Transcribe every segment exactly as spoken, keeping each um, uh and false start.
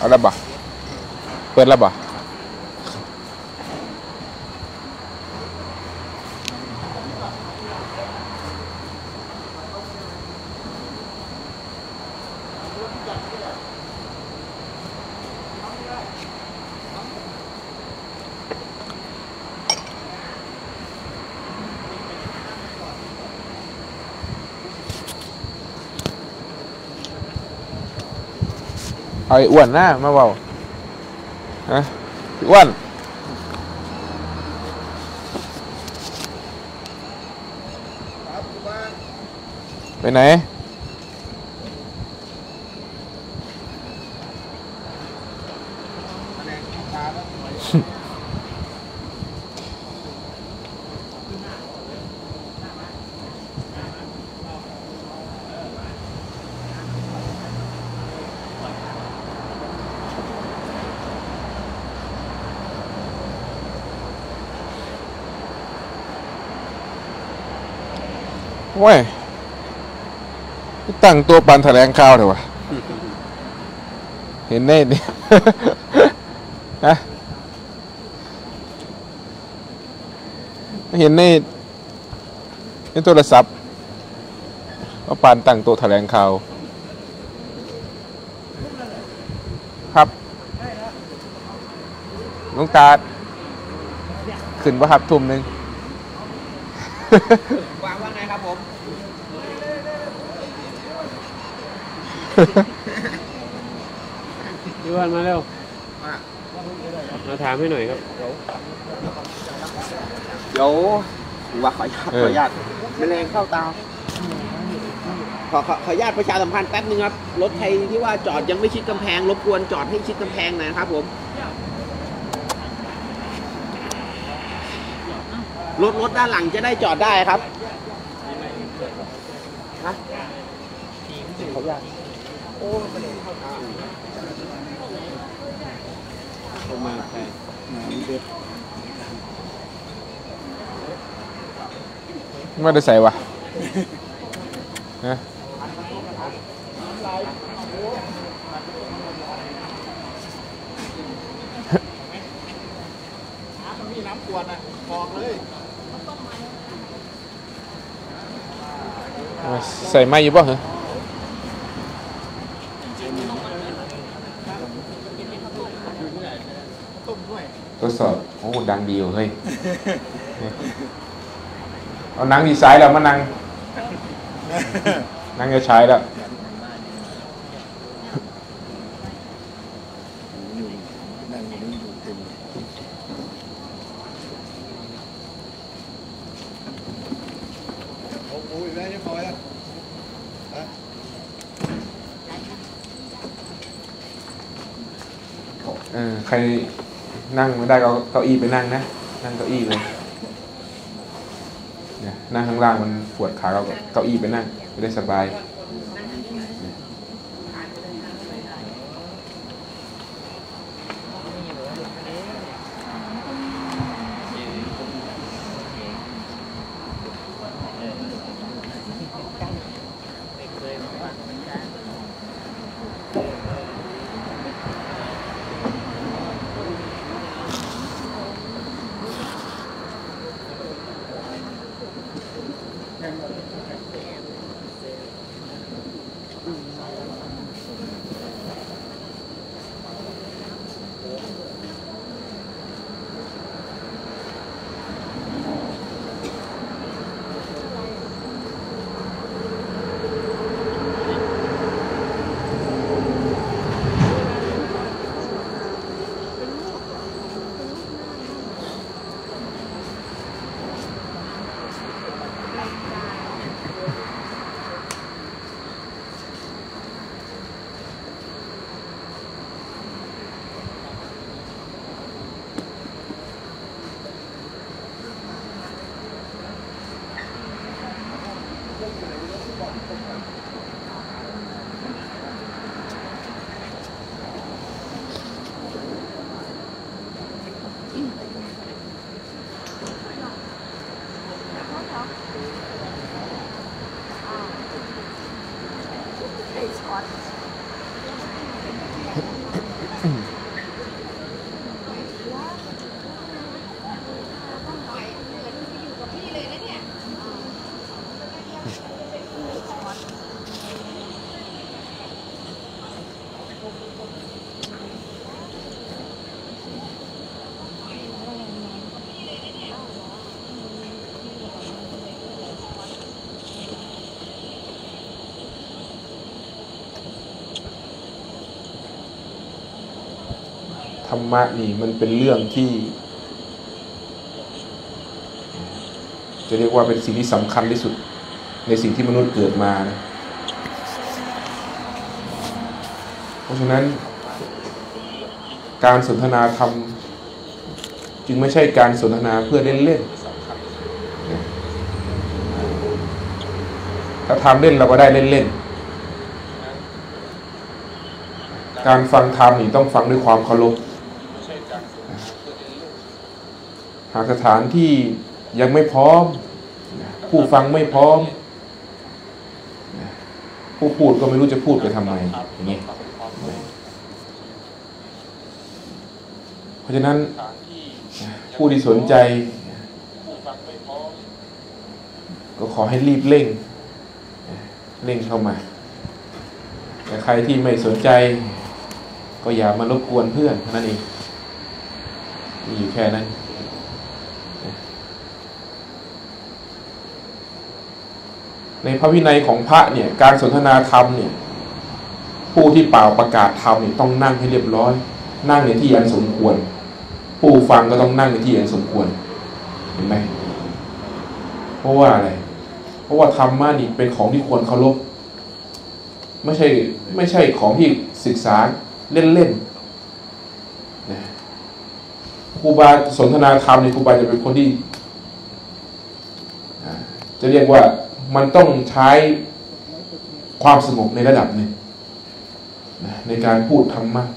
เอาแล้วบ่เปิดแล้วบ่ไอ้อ้วนนะมาเบาฮะอ้วนไปไหนเว้ยตั้งตัวปันแถลงข่าวเถอะวะเห็นแน่เนี่ยฮะเห็นในในโทรศัพท์ว่าปานตั้งตัวแถลงข่าวครับลุงตาขึ้นว่าครับทุ่มหนึ่งวางว่าไงครับผมพี่วันมาเร็วมาถามให้หน่อยครับเดี๋ยวว่าขอขออนุญาตแมลงเข้าตาขอขอขออนุญาตประชาสัมพันธ์แป๊บนึงครับรถใครที่ว่าจอดยังไม่ชิดกำแพงรบกวนจอดให้ชิดกำแพงหน่อยนะครับผมรถรถด้านหลังจะได้จอดได้ครับฮะขออนุญาตโอ้แมลงเข้าตาลงมาใครไม่ได้ใส่วะฮะมีน้ำขวดอ่ะบอกเลยใส่ไม้อยู่ป่ะเหรอทดสอบโอ้ดังดีอยู่เฮ้ยเอานั่งดีไซน์แล้วมานั่งนั่งจะใช้แล้วโอ้ยได้เรียบร้อยแล้วเออใครนั่งไม่ได้ก็เก้าอี้ไปนั่งนะนั่งเก้าอี้เลยเนี่ยนั่งข้างล่างมันปวดขาเราเก้าอี้ไปนั่งไม่ได้สบายธรรมะนี่มันเป็นเรื่องที่จะเรียกว่าเป็นสิ่งที่สำคัญที่สุดในสิ่งที่มนุษย์เกิดมานะเพราะฉะนั้นการสนทนาธรรมจึงไม่ใช่การสนทนาเพื่อเล่นๆถ้าทำเล่นเราก็ได้เล่นๆการฟังธรรมนี่ต้องฟังด้วยความเคารพหากสถานที่ยังไม่พร้อมผู้ฟังไม่พร้อมผู้พูดก็ไม่รู้จะพูดไปทำไมอย่างนี้เพราะฉะนั้นผู้ที่สนใจก็ขอให้รีบเร่งเร่งเข้ามาแต่ใครที่ไม่สนใจก็อย่ามารบกวนเพื่อนนั่นเองมีอยู่แค่นั้นในพระวินัยของพระเนี่ยการสนทนาธรรมเนี่ยผู้ที่เป่าประกาศธรรมเนี่ยต้องนั่งให้เรียบร้อยนั่งในที่อันสมควรผู้ฟังก็ต้องนั่งในที่อันสมควรเห็นไหมเพราะว่าอะไรเพราะว่าธรรมะนี่เป็นของที่ควรเคารพไม่ใช่ไม่ใช่ของที่ศึกษาเล่นๆนะครูบาสนทนาธรรมเนี่ยครูบาจะเป็นคนที่จะเรียกว่ามันต้องใช้ความสงบในระดับหนึ่งนะในการพูดธรรมะ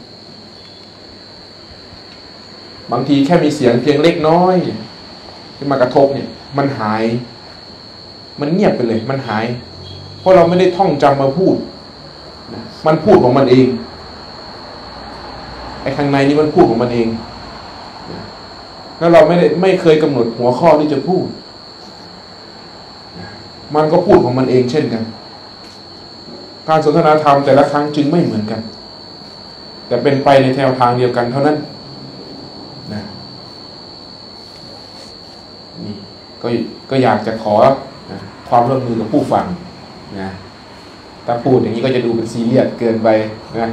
บางทีแค่มีเสียงเพียงเล็กน้อยที่มากระทบเนี่ยมันหายมันเงียบไปเลยมันหายเพราะเราไม่ได้ท่องจำมาพูดนะมันพูดของมันเองไอ้ข้างในนี่มันพูดของมันเองนะแล้วเราไม่ได้ไม่เคยกำหนดหัวข้อที่จะพูดนะมันก็พูดของมันเองเช่นกันการสนทนาธรรมแต่ละครั้งจึงไม่เหมือนกันแต่เป็นไปในแนวทางเดียวกันเท่านั้นนะนี่ก็ก็อยากจะขอนะความร่วมมือกับผู้ฟังนะถ้าพูดอย่างนี้ก็จะดูเป็นซีเรียสเกินไปนะ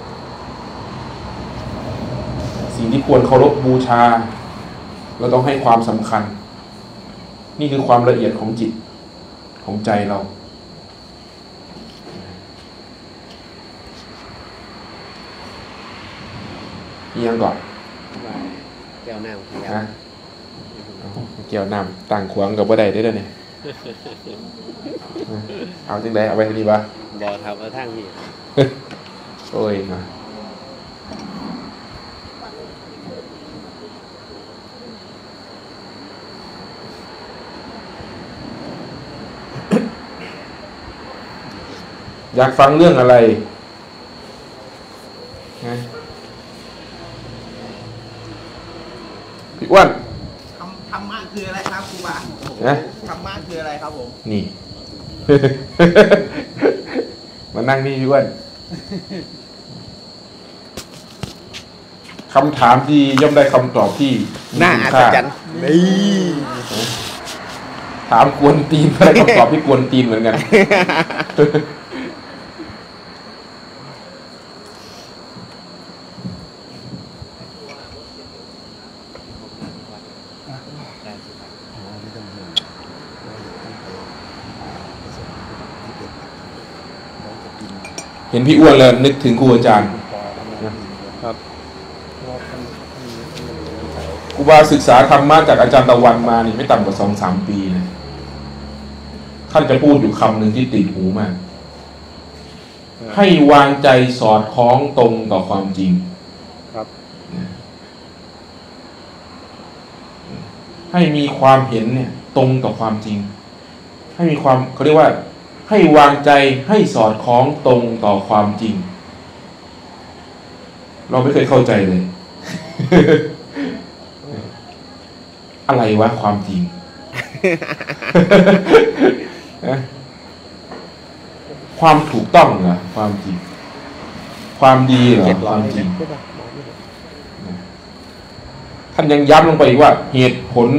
สิ่งที่ควรเคารพบูชาเราต้องให้ความสำคัญนี่คือความละเอียดของจิตของใจเราเอียงก่อนแก้วน้ำขยับแก้วน้ำต่างขวางกับบ่ได้ได้ด้วยเนี่ยเอาจริงได้เอาไปที่นี่ปะบอครับเอาทั้งนี้โอ้ยมาอยากฟังเรื่องอะไรนะพี่อ้วนธรรมะคืออะไรครับครูบาธรรมะคืออะไรครับผมนี่ มานั่งนี่พี่อ้วนคำถามที่ย่อมได้คำตอบที่น่าอัศจรรย์นี่ถามกวนตีนได้คำตอบที่กวนตีนเหมือนกันเห็นพี่อ้วนแล้วนึกถึงครูอาจารย์ครับครูบาศึกษาธรรมะจากอาจารย์ตะวันมานี่ไม่ต่ำกว่าสองสามปีเลยท่านจะพูดอยู่คำหนึ่งที่ติดหูมากให้วางใจสอดคล้องตรงต่อความจริงครับให้มีความเห็นเนี่ยตรงต่อความจริงให้มีความเขาเรียกว่าให้วางใจให้สอดคล้องตรงต่อความจริงเราไม่เคยเข้าใจเลย อะไรวะความจริง ความถูกต้องเหรอความจริงความดีเหรอความจริงท่านยังย้ำลงไปอีกว่าเหตุผล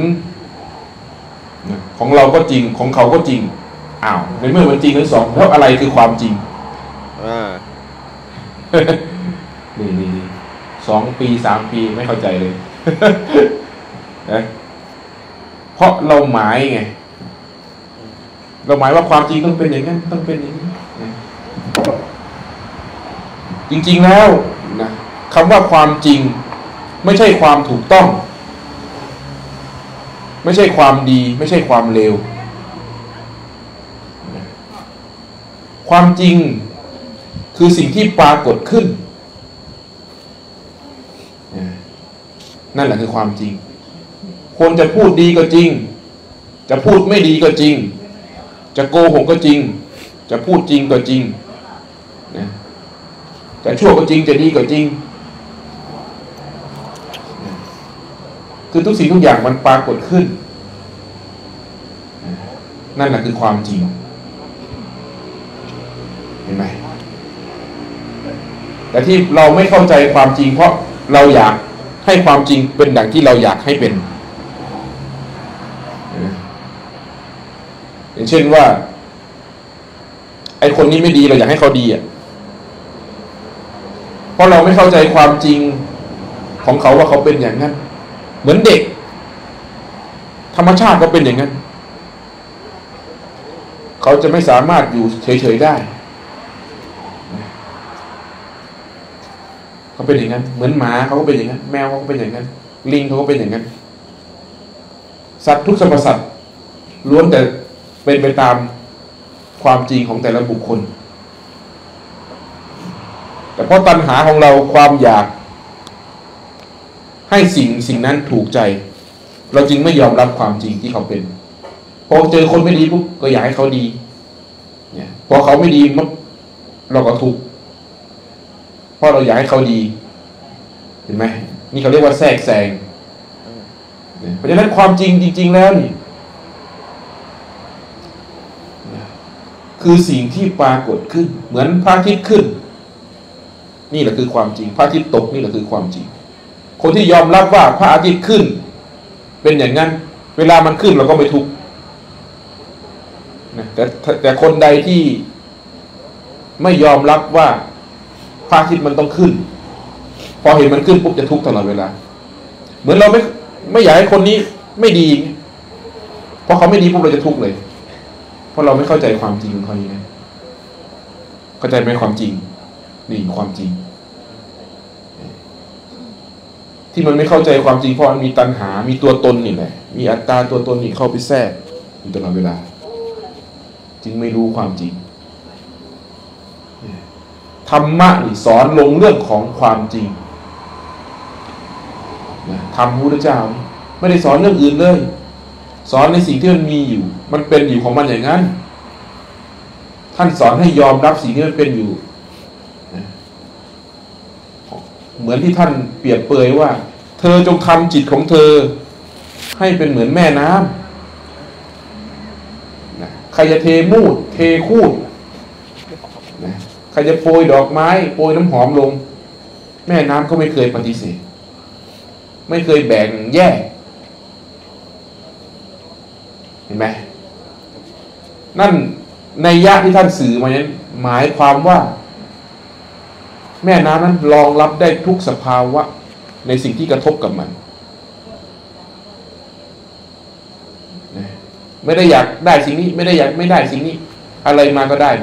ของเราก็จริงของเขาก็จริงอ้าวในเมื่อมันจริงทั้งสองแล้วอะไรคือความจริงอ่า นี่นี่นี่สองปีสามปีไม่เข้าใจเลย นะเพราะเราหมายไงเราหมายว่าความจริงต้องเป็นอย่างนั้นต้องเป็นอย่างนี้นะจริงๆแล้วนะคำว่าความจริงไม่ใช่ความถูกต้องไม่ใช่ความดีไม่ใช่ความเลวความจริงคือสิ่งที่ปรากฏขึ้นนั่นแหละคือความจริงคนจะพูดดีก็จริงจะพูดไม่ดีก็จริงจะโกหกก็จริงจะพูดจริงก็จริงนะจะชั่วก็จริงจะดีก็จริงคือทุกสิ่งทุกอย่างมันปรากฏขึ้นนั่นแหละคือความจริงเห็นไหมแต่ที่เราไม่เข้าใจความจริงเพราะเราอยากให้ความจริงเป็นดังที่เราอยากให้เป็นอย่างเช่นว่าไอ้คนนี้ไม่ดีเราอยากให้เขาดีอ่ะเพราะเราไม่เข้าใจความจริงของเขาว่าเขาเป็นอย่างนั้นเหมือนเด็กธรรมชาติก็เป็นอย่างนั้นเขาจะไม่สามารถอยู่เฉยๆได้เขาเป็นอย่างนั้นเหมือนหมาเขาก็เป็นอย่างนั้นแมวเขาก็เป็นอย่างนั้นลิงเขาก็เป็นอย่างนั้นสัตว์ทุกสรรพสัตว์ล้วนแต่เป็นไปตามความจริงของแต่ละบุคคลแต่เพราะตัณหาของเราความอยากให้สิ่งสิ่งนั้นถูกใจเราจึงไม่ยอมรับความจริงที่เขาเป็นพอเจอคนไม่ดีปุ๊บก็อยากให้เขาดีเนี่ยพอเขาไม่ดีมันเราก็ทุกข์เพราะเราอยากให้เขาดีเห็นไหมนี่เขาเรียกว่าแทรกแซงเพราะฉะนั้นความจริงจริงๆแล้วนี่คือสิ่งที่ปรากฏขึ้นเหมือนพระอาทิตย์ขึ้นนี่แหละคือความจริงพระอาทิตย์ตกนี่แหละคือความจริงคนที่ยอมรับว่าพระอาทิตย์ขึ้นเป็นอย่างนั้นเวลามันขึ้นเราก็ไม่ทุกข์นะแต่แต่คนใดที่ไม่ยอมรับว่าพระอาทิตย์มันต้องขึ้นพอเห็นมันขึ้นปุ๊บจะทุกข์ตลอดเวลาเหมือนเราไม่ไม่อยากให้คนนี้ไม่ดีพอเขาไม่ดีปุ๊บเราจะทุกข์เลยเพราะเราไม่เข้าใจความจริงของเขาอย่างนี้เข้าใจไหมความจริงนี่ความจริงที่มันไม่เข้าใจความจริงเพราะมันมีตัณหามีตัวตนนี่แหละมีอัตตาตัวตนนี่เข้าไปแทรกอยู่ตลอดเวลาจึงไม่รู้ความจริงธรรมะนี่สอนลงเรื่องของความจริงธรรมพระพุทธเจ้าไม่ได้สอนเรื่องอื่นเลยสอนในสิ่งที่มันมีอยู่มันเป็นอยู่ของมันอย่างนั้นท่านสอนให้ยอมรับสิ่งที่มันเป็นอยู่เหมือนที่ท่านเปรียบเปรยว่าเธอจงทำจิตของเธอให้เป็นเหมือนแม่น้ำใครจะเทมูดเทคูดใครจะโปรยดอกไม้โปรยน้ำหอมลงแม่น้ำก็ไม่เคยปฏิเสธไม่เคยแบ่งแยกเห็นไหมนั่นในยะที่ท่านสื่อมานั้นหมายความว่าแม่น้ำนั้นรองรับได้ทุกสภาวะในสิ่งที่กระทบกับมันไม่ได้อยากได้สิ่งนี้ไม่ได้อยากไม่ได้สิ่งนี้อะไรมาก็ได้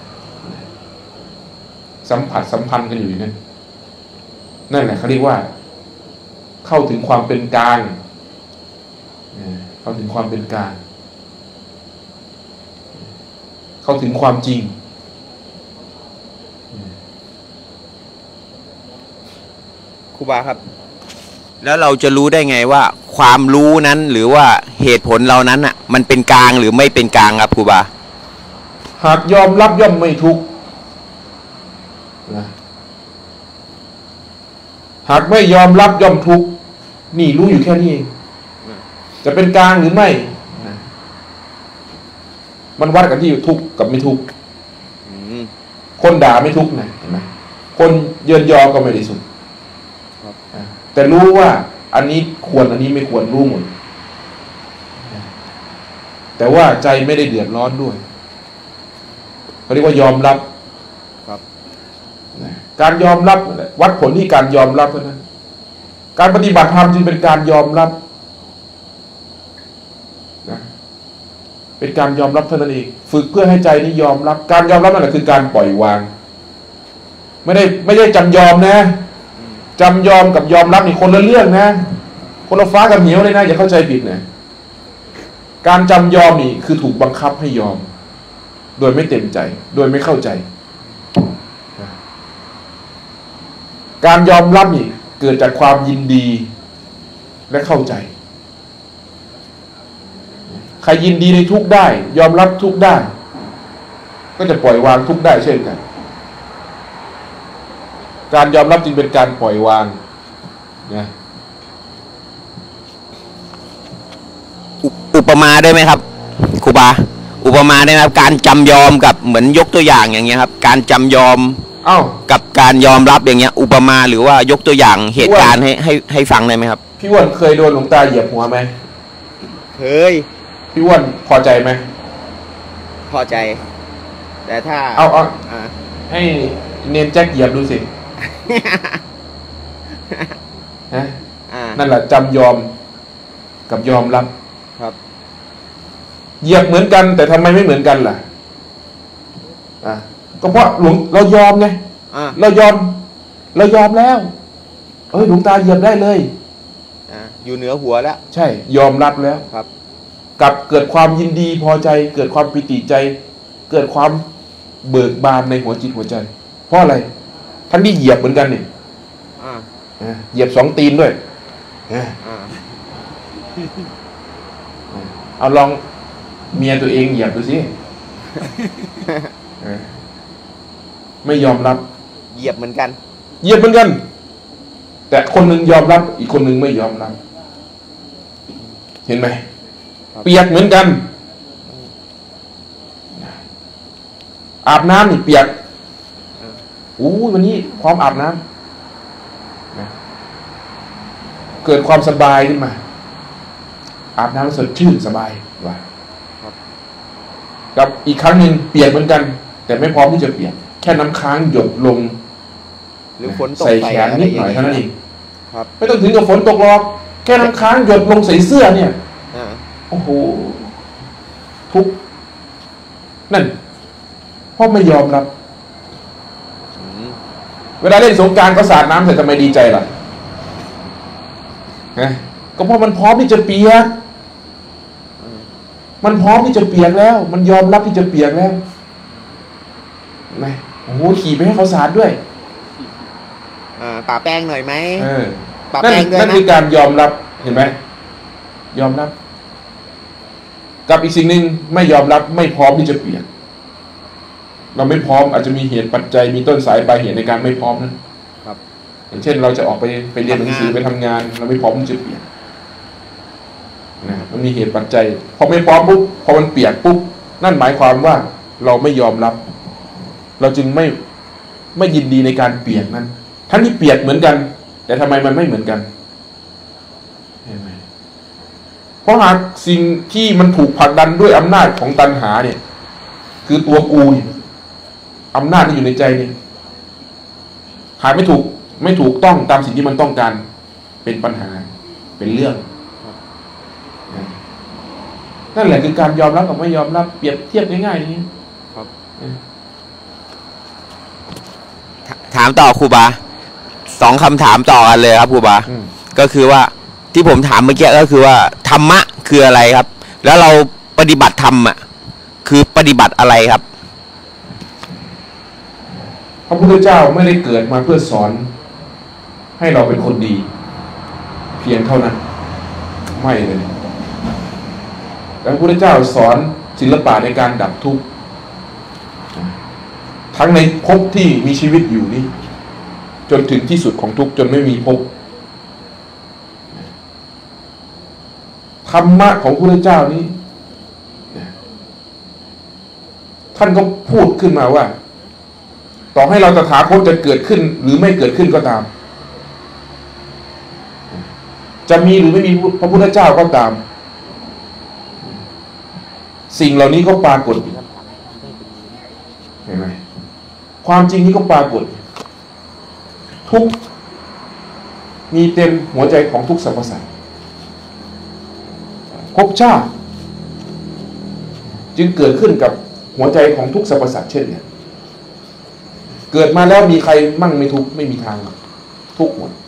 สัมผัสสัมพันธ์กันอยู่อย่างนั้นนั่นแหละเขาเรียกว่าเข้าถึงความเป็นกลางเข้าถึงความเป็นกลางเข้าถึงความจริงครูบาครับแล้วเราจะรู้ได้ไงว่าความรู้นั้นหรือว่าเหตุผลเรานั้นอ่ะมันเป็นกลางหรือไม่เป็นกลางครับครูบาหากยอมรับย่อมไม่ทุกข์นะหากไม่ยอมรับย่อมทุกข์นี่รู้อยู่แค่นี้เองจะเป็นกลางหรือไม่นะมันวัดกันที่ทุกข์กับไม่ทุกข์คนด่าไม่ทุกข์นะเห็นไหมคนเยินยอก็ไม่ได้สุขแต่รู้ว่าอันนี้ควรอันนี้ไม่ควรรู้หมดแต่ว่าใจไม่ได้เดือดร้อนด้วยเขาเรียกว่ายอมรับการยอมรับวัดผลที่การยอมรับเท่านั้นการปฏิบัติธรรมจึงเป็นการยอมรับนะเป็นการยอมรับเท่านั้นเองฝึกเพื่อให้ใจนี้ยอมรับการยอมรับนั่นแหละคือการปล่อยวางไม่ได้ไม่ได้จำยอมนะจำยอมกับยอมรับนี่คนละเรื่องนะคนละฟ้ากับเหวเลยนะอย่าเข้าใจผิดนะการจำยอมนี่คือถูกบังคับให้ยอมโดยไม่เต็มใจโดยไม่เข้าใจการยอมรับนี่เกิดจากความยินดีและเข้าใจใครยินดีในทุกได้ยอมรับทุกได้ก็จะปล่อยวางทุกได้เช่นกันการยอมรับจึงเป็นการปล่อยวางนะอุปมาได้ไหมครับครูบาอุปมาได้ไหมครับการจำยอมกับเหมือนยกตัวอย่างอย่างเงี้ยครับการจำยอมเอ้ากับการยอมรับอย่างเงี้ยอุปมาหรือว่ายกตัวอย่างเหตุการณ์ให้ให้ให้ฟังได้ไหมครับพี่อ้วนเคยโดนหลวงตาเหยียบหัวไหมเคยพี่อ้วนพอใจไหมพอใจแต่ถ้าเอาเอาให้เนนแจ็คเหยียบดูสิฮะนั่นแหละจำยอมกับยอมรับครับเหยียบเหมือนกันแต่ทำไมไม่เหมือนกันล่ะอ่ะก็เพราะหลวงเรายอมไงเรายอมเรายอมแล้วเอ้ยหลวงตาเหยียบได้เลยอ่าอยู่เหนือหัวแล้วใช่ยอมรับแล้วครับกับเกิดความยินดีพอใจเกิดความปิติใจเกิดความเบิกบานในหัวจิตหัวใจเพราะอะไรทั้งที่เหยียบเหมือนกันนี่อ่าเหยียบสองตีนด้วยอ่าเอาลองเมียตัวเองเหยียบดูสิไม่ยอมรับเหยียบเหมือนกันเหยียบเหมือนกันแต่คนหนึ่งยอมรับอีกคนหนึ่งไม่ยอมรับเห็นไหมเปียกเหมือนกันอาบน้ำนี่เปียกอู้วันนี้พร้อมอาบน้ำเกิดความสบายขึ้นมาอาบน้ำสดชื่นสบายว่ากับอีกครั้งหนึ่งเปียกเหมือนกันแต่ไม่พร้อมที่จะเปียกแค่น้ำค้างหยดลงหรือฝนตกใส่แขนนิดหน่อยเท่านั้นเองครับไม่ต้องถึงกับฝนตกหรอกแค่น้ำค้างหยดลงใส่เสื้อเนี่ยโอ้โหทุกนั่นเพราะไม่ยอมรับเวลาเล่นสงกรานต์ก็สาดน้ำใส่ทำไมดีใจล่ะฮะก็เพราะมันพร้อมที่จะเปียกมันพร้อมที่จะเปียกแล้วมันยอมรับที่จะเปียกแล้วไงโอ้โหขี่ไปให้เขาสาดด้วยอ่าป่าแป้งหน่อยไหมเออป่าแป้งด้วยนะนั่นคือการยอมรับเห็นไหมยอมรับกับอีกสิ่งหนึ่งไม่ยอมรับไม่พร้อมที่จะเปลี่ยนเราไม่พร้อมอาจจะมีเหตุปัจจัยมีต้นสายปลายเหตุในการไม่พร้อมนะครับอย่างเช่นเราจะออกไปไปเรียนหนังสือไปทำงานเราไม่พร้อมที่จะเปลี่ยนนะมันมีเหตุปัจจัยพอไม่พร้อมปุ๊บพอมันเปียกปุ๊บนั่นหมายความว่าเราไม่ยอมรับเราจึงไม่ไม่ยินดีในการเปียกนั้นทั้งที่เปียกเหมือนกันแต่ทำไมมันไม่เหมือนกันเห็นไหมเพราะหากสิ่งที่มันถูกผลักดันด้วยอำนาจของตัณหาเนี่ยคือตัวกูอำนาจที่อยู่ในใจเนี่ยหากไม่ถูกไม่ถูกต้องตามสิ่งที่มันต้องการเป็นปัญหาเป็นเรื่องนั่นแหละคือการยอมรับกับไม่ยอมรับเปรียบเทียบง่ายๆอย่างนี้ครับถามต่อครูบาสองคำถามต่อกันเลยครับครูบาก็คือว่าที่ผมถามเมื่อกี้ก็คือว่าธรรมะคืออะไรครับแล้วเราปฏิบัติธรรมอ่ะคือปฏิบัติอะไรครับพระพุทธเจ้าไม่ได้เกิดมาเพื่อสอนให้เราเป็นคนดีเพียงเท่านั้นไม่เลยแต่พระพุทธเจ้าสอนศิลปะในการดับทุกข์ทั้งในภพที่มีชีวิตอยู่นี้จนถึงที่สุดของทุกข์จนไม่มีภพธรรมะของพระพุทธเจ้านี้ท่านก็พูดขึ้นมาว่าต่อให้เราตถาคตจะเกิดขึ้นหรือไม่เกิดขึ้นก็ตามจะมีหรือไม่มีพระพุทธเจ้าก็ตามสิ่งเหล่านี้ก็ปรากฏเห็นไหมความจริงนี้ก็ปรากฏทุกข์มีเต็มหัวใจของทุกสรรพสัตว์ภพชาติจึงเกิดขึ้นกับหัวใจของทุกสรรพสัตว์เช่นเนี่ยเกิดมาแล้วมีใครมั่งไม่ทุกข์ไม่มีทางทุกข์หมด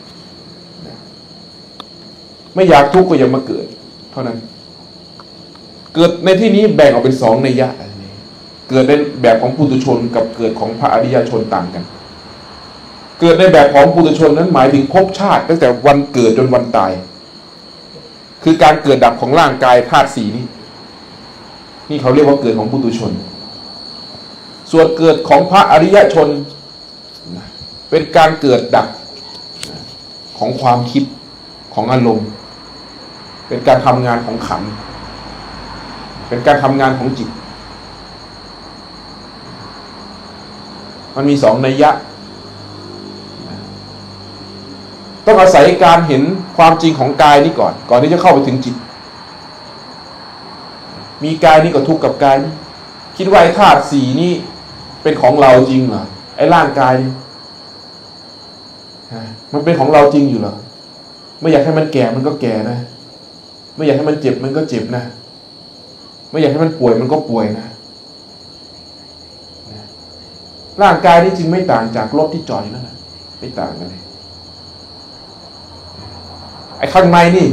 ไม่อยากทุกข์ก็อย่ามาเกิดเท่านั้นเกิดในที่นี้แบ่งออกเป็นสองนัยยะเกิดในแบบของปุถุชนกับเกิดของพระอริยชนต่างกันเกิดในแบบของปุถุชนนั้นหมายถึงภพชาติตั้งแต่วันเกิดจนวันตายคือการเกิดดับของร่างกายธาตุสี่นี้นี่เขาเรียกว่าเกิดของปุถุชนส่วนเกิดของพระอริยชนเป็นการเกิดดับของความคิดของอารมณ์เป็นการทำงานของขันธ์เป็นการทำงานของจิตมันมีสองนัยยะต้องอาศัยการเห็นความจริงของกายนี้ก่อนก่อนที่จะเข้าไปถึงจิตมีกายนี้ก็ทุกข์กับกายนี้คิดว่าไอ้ธาตุสี่นี่เป็นของเราจริงเหรอไอ้ร่างกายนี่มันเป็นของเราจริงอยู่เหรอไม่อยากให้มันแก่มันก็แก่นะไม่อยากให้มันเจ็บมันก็เจ็บนะไม่อยากให้มันป่วยมันก็ป่วยนะร่างกายนี้จริงไม่ต่างจากรถที่จอดอยู่นั่นแหละไม่ต่างกันเลยไอ้ข้างในนี่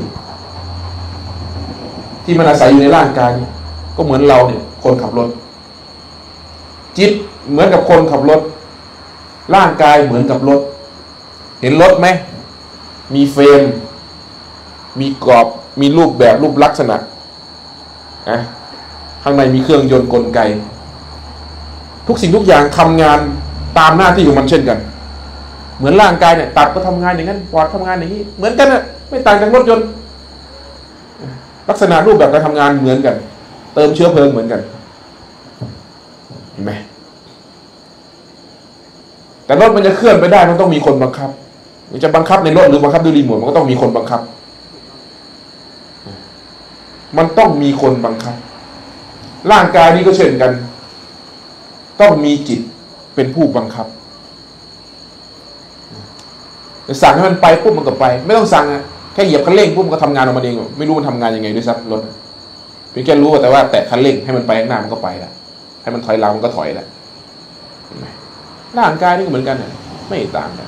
ที่มันอาศัยอยู่ในร่างกายนี่ก็เหมือนเราเนี่ยคนขับรถจิตเหมือนกับคนขับรถร่างกายเหมือนกับรถเห็นรถไหมมีเฟรมมีกรอบมีรูปแบบรูปลักษณะนะข้างในมีเครื่องยนต์กลไกทุกสิ่งทุกอย่างทำงานตามหน้าที่ของมันเช่นกันเหมือนร่างกายเนี่ยตับก็ทำงานอย่างนั้นปอดทำงานอย่างนี้เหมือนกันนะไม่ต่างจากรถยนต์ลักษณะรูปแบบการทำงานเหมือนกันเติมเชื้อเพลิงเหมือนกันเห็นไหมแต่รถมันจะเคลื่อนไปได้มันต้องมีคนบังคับมันจะบังคับในรถหรือบังคับด้วยรีโมทมันก็ต้องมีคนบังคับมันต้องมีคนบังคับร่างกายนี้ก็เช่นกันต้องมีจิตเป็นผู้บังคับสั่งให้มันไปปุ๊บมันก็ไปไม่ต้องสั่งอะแค่เหยียบคันเร่งปุ๊บมันก็ทำงานออกมาเองไม่รู้มันทำงานยังไงด้วยซ้ำรถเพียงแค่รู้แต่ว่าแตะคันเร่งให้มันไปข้างหน้ามันก็ไปแล้วให้มันถอยหลังมันก็ถอยแล้วร่างกายนี่ก็เหมือนกันไม่ต่างกัน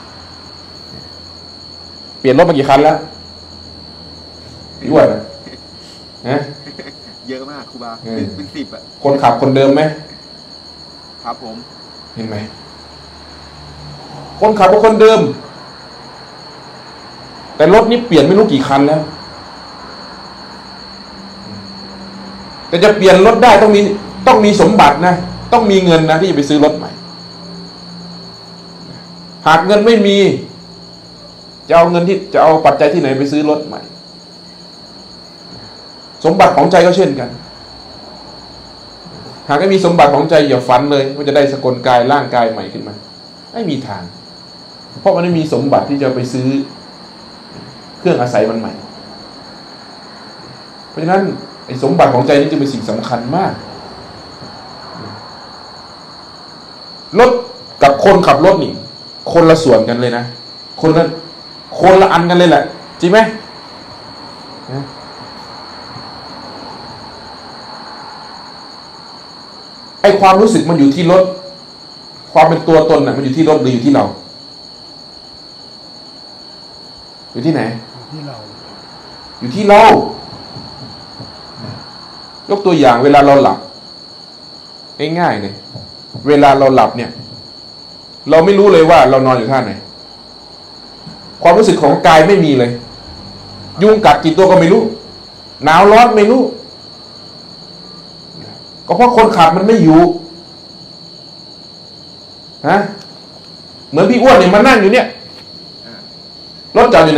เปลี่ยนรถมากี่คันแล้วด้วยนะฮะเยอะมากครูบาเป็นสิบอะคนขับคนเดิมไหมครับผมเห็นไหมคนขับก็คนเดิมแต่รถนี่เปลี่ยนไม่รู้กี่คันแล้วแต่จะเปลี่ยนรถได้ต้องมีต้องมีสมบัตินะต้องมีเงินนะที่จะไปซื้อรถใหม่หากเงินไม่มีจะเอาเงินที่จะเอาปัจจัยที่ไหนไปซื้อรถใหม่สมบัติของใจก็เช่นกันหากไม่มีสมบัติของใจอย่าฝันเลยว่าจะได้สกลกายร่างกายใหม่ขึ้นมาไม่มีทางเพราะมันไม่มีสมบัติที่จะไปซื้อเครื่องอาศัยมันใหม่เพราะฉะนั้นไอ้สมบัติของใจนี่จึงเป็นสิ่งสำคัญมากรถกับคนขับรถนี่คนละส่วนกันเลยนะคนละคนละอันกันเลยแหละจริงไหมไอ้ความรู้สึกมันอยู่ที่รถความเป็นตัวตนน่ะมันอยู่ที่รถหรืออยู่ที่เราอยู่ที่ไหนอยู่ที่เราอยู่ที่เรายกตัวอย่างเวลาเราหลับง่ายๆเลยเวลาเราหลับเนี่ยเราไม่รู้เลยว่าเรานอนอยู่ท่าไหนความรู้สึกของกายไม่มีเลยยุงกัดกี่ตัวก็ไม่รู้หนาวร้อนไม่รู้ก็เพราะคนขับมันไม่อยู่ฮะเหมือนพี่อ้วนเนี่ยมานั่งอยู่เนี่ยรถจอดอยู่ไหน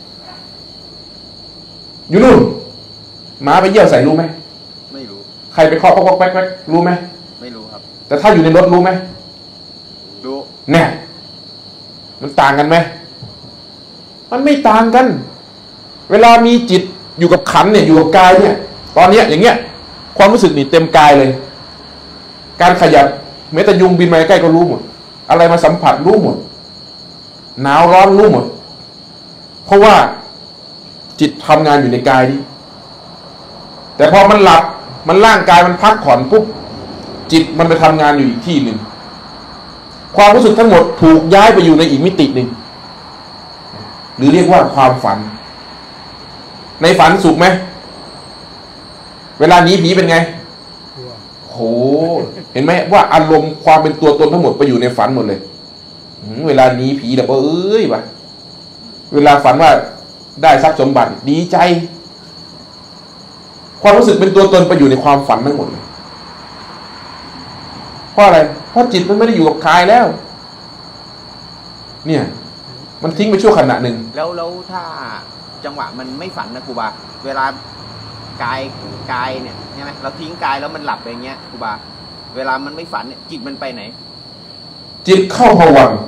อยู่นู่นหมาไปเยี่ยวใส่รู้ไหมไม่รู้ใครไปเคาะเคาะแป๊กแป๊กรู้ไหมไม่รู้ครับแต่ถ้าอยู่ในรถรู้ไหมรู้แน่มันต่างกันไหมมันไม่ต่างกันเวลามีจิตอยู่กับขันเนี่ยอยู่กับกายเนี่ยตอนนี้อย่างเงี้ยความรู้สึกนี่เต็มกายเลยการขยับแม้แต่ยุงบินมาใกล้ก็รู้หมดอะไรมาสัมผัสรู้หมดหนาวร้อนรู้หมดเพราะว่าจิตทำงานอยู่ในกายนี้แต่พอมันหลับมันร่างกายมันพักผ่อนปุ๊บจิตมันไปทำงานอยู่อีกที่หนึ่งความรู้สึกทั้งหมดถูกย้ายไปอยู่ในอีกมิติหนึ่งหรือเรียกว่าความฝันในฝันสุขไหมเวลาหนีผีเป็นไงโหเห็นไหมว่าอารมณ์ความเป็นตัวตนทั้งหมดไปอยู่ในฝันหมดเลยเวลาหนีผีแบบว่าเอ้ยวะเวลาฝันว่าได้ทรัพย์สมบัติดีใจความรู้สึกเป็นตัวตนไปอยู่ในความฝันทั้งหมดเลยเพราะอะไรเพราะจิตมันไม่ได้อยู่กับกายแล้วเนี่ยมันทิ้งไปชั่วขณะหนึ่งแล้วแล้วถ้าจังหวะมันไม่ฝันนะครูบาเวลากายกายเนี่ยใช่ไหมเราทิ้งกายแล้วมันหลับไปอย่างเงี้ยครูบาเวลามันไม่ฝันเนี่ยจิตมันไปไหนจิตเข้าภวังค์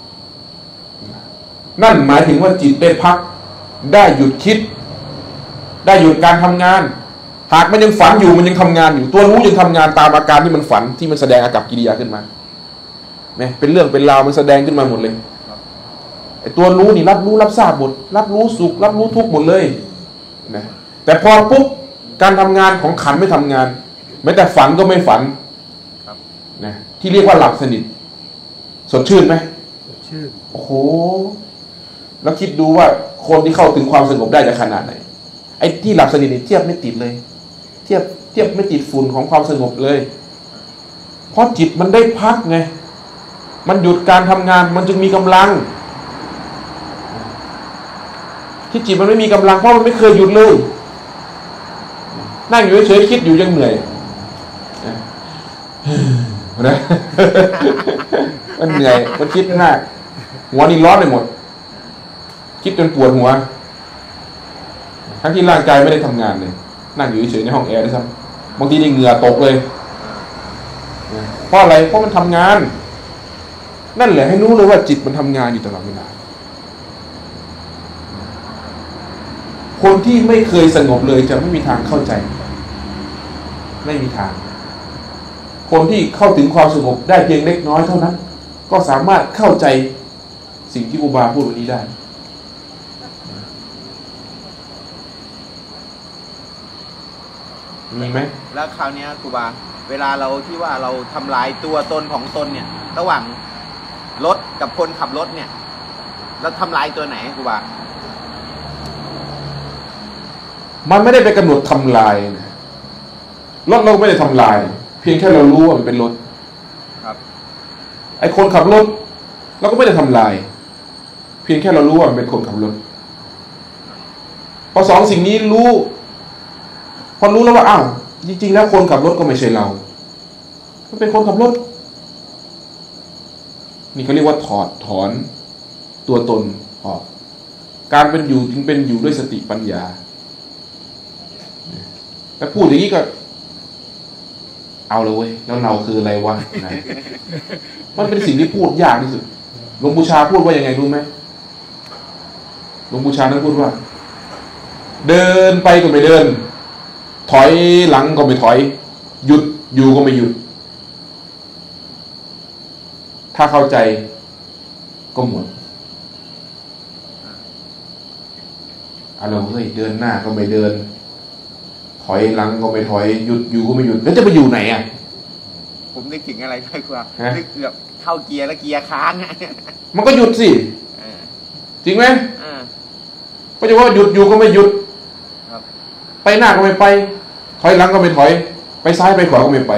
นั่นหมายถึงว่าจิตได้พักได้หยุดคิดได้หยุดการทำงานหากมันยังฝันอยู่มันยังทำงานอยู่ตัวรู้ยังทำงานตามอาการที่มันฝันที่มันแสดงอากับกิริยาขึ้นมาเนี่ยเป็นเรื่องเป็นราวมันแสดงขึ้นมาหมดเลยไอ้ตัวรู้นี่รับรู้รับทราบหมดรับรู้สุขรับรู้ทุกข์หมดเลยนะแต่พอปุ๊บการทำงานของขันไม่ทำงานแม้แต่ฝันก็ไม่ฝันนะที่เรียกว่าหลับสนิทสดชื่นไหมสดชื่นโอ้โหแล้วคิดดูว่าคนที่เข้าถึงความสงบได้จะขนาดไหนไอ้ที่หลับสนิทนี่เทียบไม่ติดเลยเทียบเทียบไม่ติดฝุ่นของความสงบเลยเพราะจิตมันได้พักไงมันหยุดการทำงานมันจึงมีกำลังที่จิตมันไม่มีกำลังเพราะมันไม่เคยหยุดเลยนั่งอยู่เฉยๆคิดอยู่ยังเหนื่อยนะมันเหนื่อยมันคิดมากหัวนี่ร้อนไปหมดคิดจนปวดหัวทั้งที่ร่างกายไม่ได้ทำงานเลยนั่งอยู่เฉยๆในห้องแอร์ด้วยซ้ำบางทีนี่เหงื่อตกเลยเพราะอะไรเพราะมันทำงานนั่นแหละให้รู้เลยว่าจิตมันทำงานอยู่ตลอดเวลาคนที่ไม่เคยสงบเลยจะไม่มีทางเข้าใจไม่มีทางคนที่เข้าถึงความสงบได้เพียงเล็กน้อยเท่านั้นก็สามารถเข้าใจสิ่งที่ครูบาพูดวันนี้ได้มีไหมแล้วคราวนี้ครูบาเวลาเราที่ว่าเราทำลายตัวตนของตนเนี่ยระหว่างรถกับคนขับรถเนี่ยเราทำลายตัวไหนครูบามันไม่ได้ไปกำหนดทำลายรถเราไม่ได้ทำลายเพียงแค่เรารู้ว่ามันเป็นรถครับไอ้คนขับรถเราก็ไม่ได้ทำลายเพียงแค่เรารู้ว่ามันเป็นคนขับรถพอสองสิ่งนี้รู้พอรู้แล้วว่าอ้าวจริงๆแล้วคนขับรถก็ไม่ใช่เรามันเป็นคนขับรถนี่เขาเรียกว่าถอดถอนตัวตนออกการเป็นอยู่จึงเป็นอยู่ด้วยสติปัญญาแต่พูดอย่างนี้ก็เอาเลยเว้ยแล้วเราคืออะไรวะนะมันเป็นสิ่งที่พูดยากที่สุดหลวงปู่ชาพูดว่ายังไงรู้ไหมหลวงปู่ชานั้นพูดว่าเดินไปก็ไม่เดินถอยหลังก็ไม่ถอยหยุดอยู่ก็ไม่หยุดถ้าเข้าใจก็หมดอะไรเฮ้ยเดินหน้าก็ไม่เดินถอยหลังก็ไม่ถอยหยุดอยู่ก็ไม่หยุดแล้วจะไปอยู่ไหนอ่ะผมนึกถึงอะไรไปกว่านึกเกือบเข้าเกียร์แล้วเกียร์ค้างมันก็หยุดสิจริงไหมก็จะว่าหยุดอยู่ก็ไม่หยุดไปหน้าก็ไม่ไปถอยหลังก็ไม่ถอยไปซ้ายไปขวาก็ไม่ไป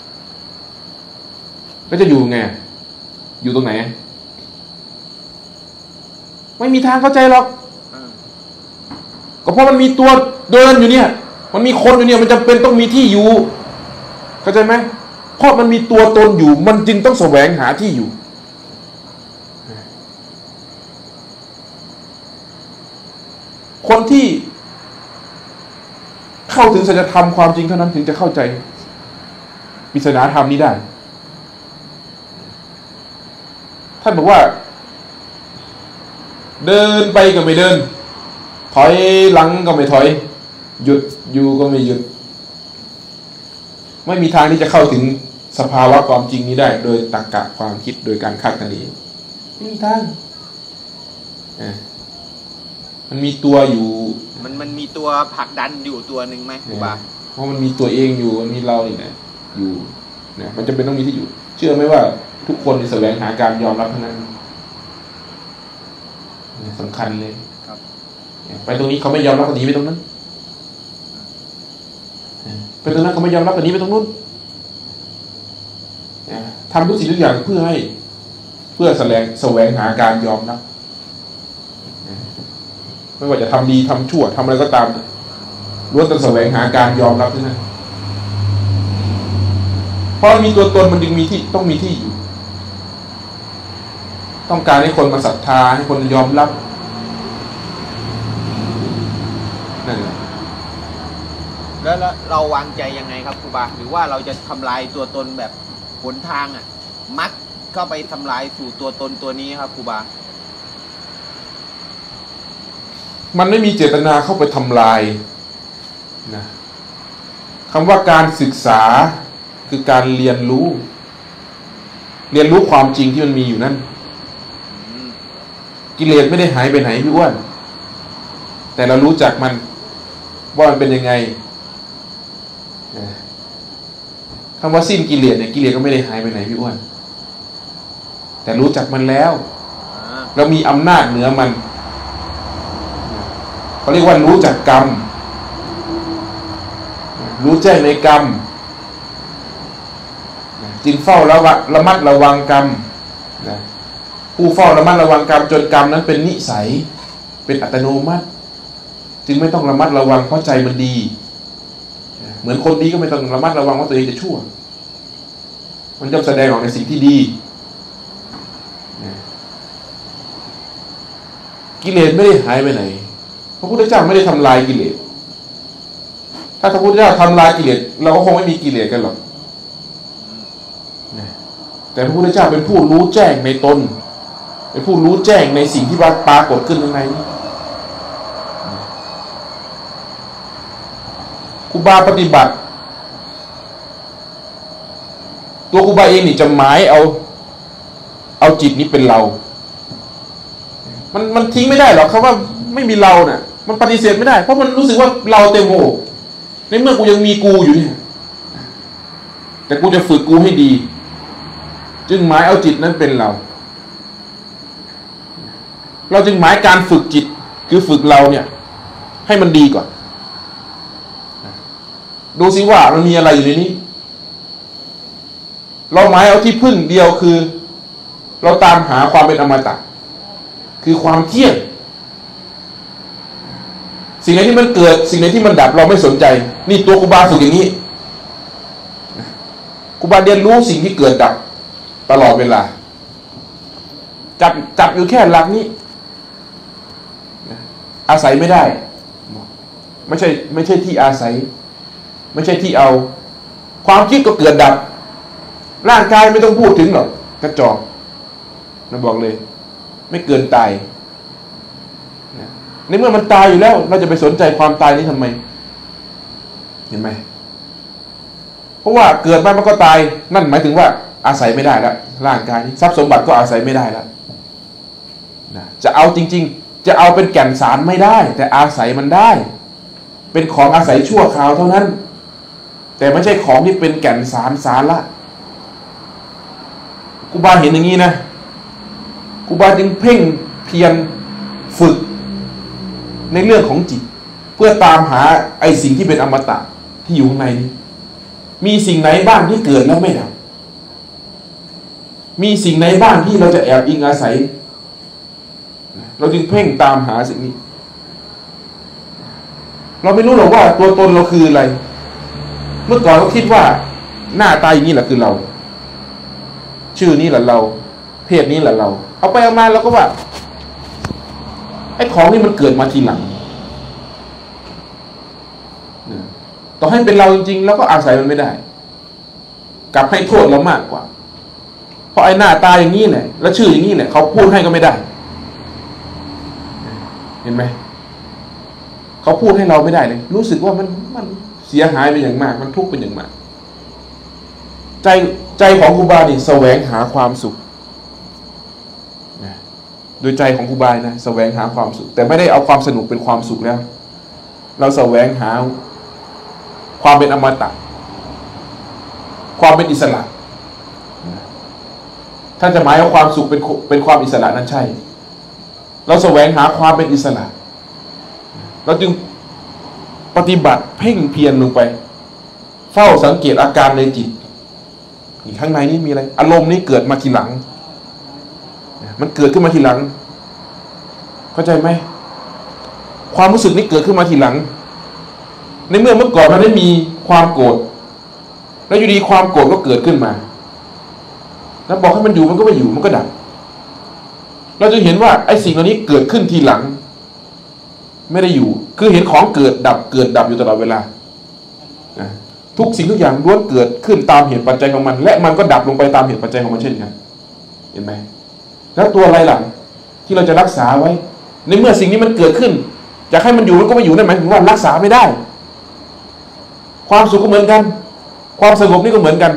แล้วจะอยู่ไงอยู่ตรงไหนไม่มีทางเข้าใจหรอกก็เพราะมันมีตัวเดินอยู่เนี่ยมันมีคนอยู่เนี่ยมันจำเป็นต้องมีที่อยู่เข้าใจไหมเพราะมันมีตัวตนอยู่มันจึงต้องแสวงหาที่อยู่คนที่เข้าถึงสัจธรรมความจริงเท่านั้นถึงจะเข้าใจปริศนาธรรมนี้ได้ท่านบอกว่าเดินไปก็ไม่เดินถอยหลังก็ไม่ถอยหยุดอยู่ก็ไม่หยุดไม่มีทางที่จะเข้าถึงสภาวะความจริงนี้ได้โดยตรรกะความคิดโดยการคาดคะเนไม่มีทางมันมีตัวอยู่มันมันมีตัวผลักดันอยู่ตัวหนึ่งไหมครูบาเพราะมันมีตัวเองอยู่มันมีเราอีกนะอยู่นะมันจะเป็นต้องมีที่อยู่เชื่อไหมว่าทุกคนแสวงหาการยอมรับทั้งนั้นสำคัญเลยไปตรงนี้เขาไม่ยอมรับก็หนีไปตรงนั้นไปตรงนั้นเขาไม่ยอมรับก็หนีไปตรงนู้นทำทุกสิ่งทุกอย่างเพื่อให้เพื่อแสวงแสวงหาการยอมรับไม่ว่าจะทำดีทำชั่วทำอะไรก็ตามล้วนแต่แสวงหาการยอมรับทั้งนั้นเพราะมีตัวตนมันจึงมีที่ต้องมีที่อยู่ต้องการให้คนมาศรัทธาให้คนยอมรับนั่นแหละแล้วเราวางใจยังไงครับครูบาหรือว่าเราจะทำลายตัวตนแบบหนทางอ่ะมัดเข้าไปทำลายสู่ตัวตนตัวนี้ครับครูบามันไม่มีเจตนาเข้าไปทำลายนะคำว่าการศึกษาคือการเรียนรู้เรียนรู้ความจริงที่มันมีอยู่นั่นกิเลสไม่ได้หายไปไหนพี่อ้วนแต่เรารู้จักมันว่ามันเป็นยังไงคำว่าสิ้นกิเลสเนี่ยกิเลสก็ไม่ได้หายไปไหนพี่อ้วนแต่รู้จักมันแล้วเรามีอำนาจเหนือมันเขาเรียกว่ารู้จักกรรมรู้แจ้งในกรรมจึงเฝ้าระวังระมัดระวังกรรมผู้เฝ้าระมัดระวังกรรมจนกรรมนั้นเป็นนิสัยเป็นอัตโนมัติจึงไม่ต้องระมัดระวังเพราะใจมันดีเหมือนคนดีก็ไม่ต้องระมัดระวังว่าตัวเองจะชั่วมันจะแสดงออกในสิ่งที่ดีกิเลสไม่ได้หายไปไหนพระพุทธเจ้าไม่ได้ทำลายกิเลสถ้าพระพุทธเจ้าทำลายกิเลสเราก็คงไม่มีกิเลสกันหรอกแต่พระพุทธเจ้าเป็นผู้รู้แจ้งในตนเป็นผู้รู้แจ้งในสิ่งที่ปรากฏขึ้นข้างในครูบาปฏิบัติตัวครูบาเองนี่จะหมายเอาเอาจิตนี้เป็นเรามันมันทิ้งไม่ได้หรอกครับว่าไม่มีเราเนี่ยมันปฏิเสธไม่ได้เพราะมันรู้สึกว่าเราเต็มโอในเมื่อกูยังมีกูอยู่เนี่ยแต่กูจะฝึกกูให้ดีจึงหมายเอาจิตนั้นเป็นเราเราจึงหมายการฝึกจิตคือฝึกเราเนี่ยให้มันดีก่อนดูสิว่ามันมีอะไรอยู่ในนี้เราหมายเอาที่พึ่งเดียวคือเราตามหาความเป็นอมตะคือความเที่ยงสิ่งไหนที่มันเกิดสิ่งไหนที่มันดับเราไม่สนใจนี่ตัวครูบาฝึกอย่างนี้ครูบาเรียนรู้สิ่งที่เกิดดับตลอดเวลาจับจับอยู่แค่หลักนี้อาศัยไม่ได้ไม่ใช่ไม่ใช่ที่อาศัยไม่ใช่ที่เอาความคิดก็เกิดดับร่างกายไม่ต้องพูดถึงหรอกกระจอกนะบอกเลยไม่เกินตายในเมื่อมันตายอยู่แล้วเราจะไปสนใจความตายนี้ทำไมเห็นไหมเพราะว่าเกิดมามันก็ตายนั่นหมายถึงว่าอาศัยไม่ได้แล้วร่างกายนี้ทรัพย์สมบัติก็อาศัยไม่ได้แล้วนะจะเอาจริงๆจะเอาเป็นแก่นสารไม่ได้แต่อาศัยมันได้เป็นของอาศัยชั่วคราวเท่านั้นแต่ไม่ใช่ของที่เป็นแก่นสารสาระครูบาเห็นอย่างนี้นะครูบาจึงเพ่งเพียรฝึกในเรื่องของจิตเพื่อตามหาไอ้สิ่งที่เป็นอมตะที่อยู่ข้างในนี้มีสิ่งไหนบ้างที่เกิดแล้วไม่ดับมีสิ่งไหนบ้างที่เราจะแอบอิงอาศัยเราจึงเพ่งตามหาสิ่งนี้เราไม่รู้หรอกว่าตัวตนเราคืออะไรเมื่อก่อนเราคิดว่าหน้าตาอย่างนี้แหละคือเราชื่อนี้แหละเราเพศนี้แหละเราเอาไปเอามาเราก็ว่าไอ้ของนี่มันเกิดมาทีหลังต่อให้เป็นเราจริงๆแล้วก็อาศัยมันไม่ได้กลับให้โทษเรามากกว่าเพราะไอ้หน้าตาอย่างนี้แหละแล้วชื่ออย่างนี้แหละเขาพูดให้ก็ไม่ได้เห็นไหมเขาพูดให้เราไม่ได้เลยรู้สึกว่ามันมันเสียหายไปอย่างมากมันทุกข์เป็นอย่างมากใจใจของครูบานี่แสวงหาความสุขนะโดยใจของครูบานะแสวงหาความสุขแต่ไม่ได้เอาความสนุกเป็นความสุขแล้วเราแสวงหาความเป็นอมตะความเป็นอิสระถ้าจะหมายว่าความสุขเป็นเป็นความอิสระนั้นใช่เราแสวงหาความเป็นอิสระเราจึงปฏิบัติเพ่งเพียรลงไปเฝ้าสังเกตอาการในจิตข้างในนี้มีอะไรอารมณ์นี้เกิดมาทีหลังมันเกิดขึ้นมาทีหลังเข้าใจไหมความรู้สึกนี้เกิดขึ้นมาทีหลังในเมื่อเมื่อก่อนมันได้มีความโกรธแล้วอยู่ดีความโกรธก็เกิดขึ้นมาแล้วบอกให้มันอยู่มันก็ไม่อยู่มันก็ดับเราจะเห็นว่าไอ้สิ่งเหล่านี้เกิดขึ้นทีหลังไม่ได้อยู่คือเห็นของเกิดดับเกิดดับอยู่ตลอดเวลาทุกสิ่งทุกอย่างล้วนเกิดขึ้นตามเหตุปัจจัยของมันและมันก็ดับลงไปตามเหตุปัจจัยของมันเช่นกันเห็นไหมแล้วตัวอะไรล่ะที่เราจะรักษาไว้ในเมื่อสิ่งนี้มันเกิดขึ้นอยากให้มันอยู่มันก็ไม่อยู่นั่นหมายถึงว่ารักษาไม่ได้ความสุขก็เหมือนกันความสงบนี่ก็เหมือนกัน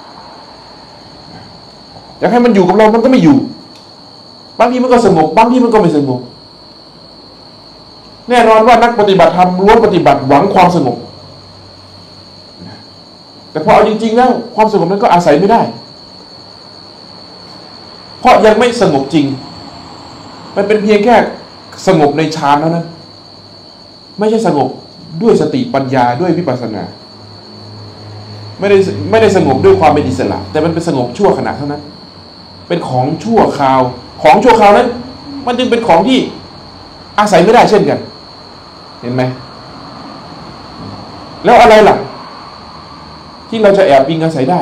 อยากให้มันอยู่กับเรามันก็ไม่อยู่บางทีมันก็สงบบางทีมันก็ไม่สงบแน่นอนว่านักปฏิบัติธรรมล้วนปฏิบัติหวังความสงบแต่พอเอาจริงๆแล้วความสงบนั้นก็อาศัยไม่ได้เพราะยังไม่สงบจริงมันเป็นเพียงแค่สงบในฌานเท่านั้นไม่ใช่สงบด้วยสติปัญญาด้วยวิปัสสนาไม่ได้ไม่ได้สงบด้วยความเป็นอิสระแต่มันเป็นสงบชั่วขณะเท่านั้นเป็นของชั่วคราวของชั่วคราวนั้นมันจึงเป็นของที่อาศัยไม่ได้เช่นกันเห็นไหมแล้วอะไรล่ะที่เราจะแอบอิงอาศัยได้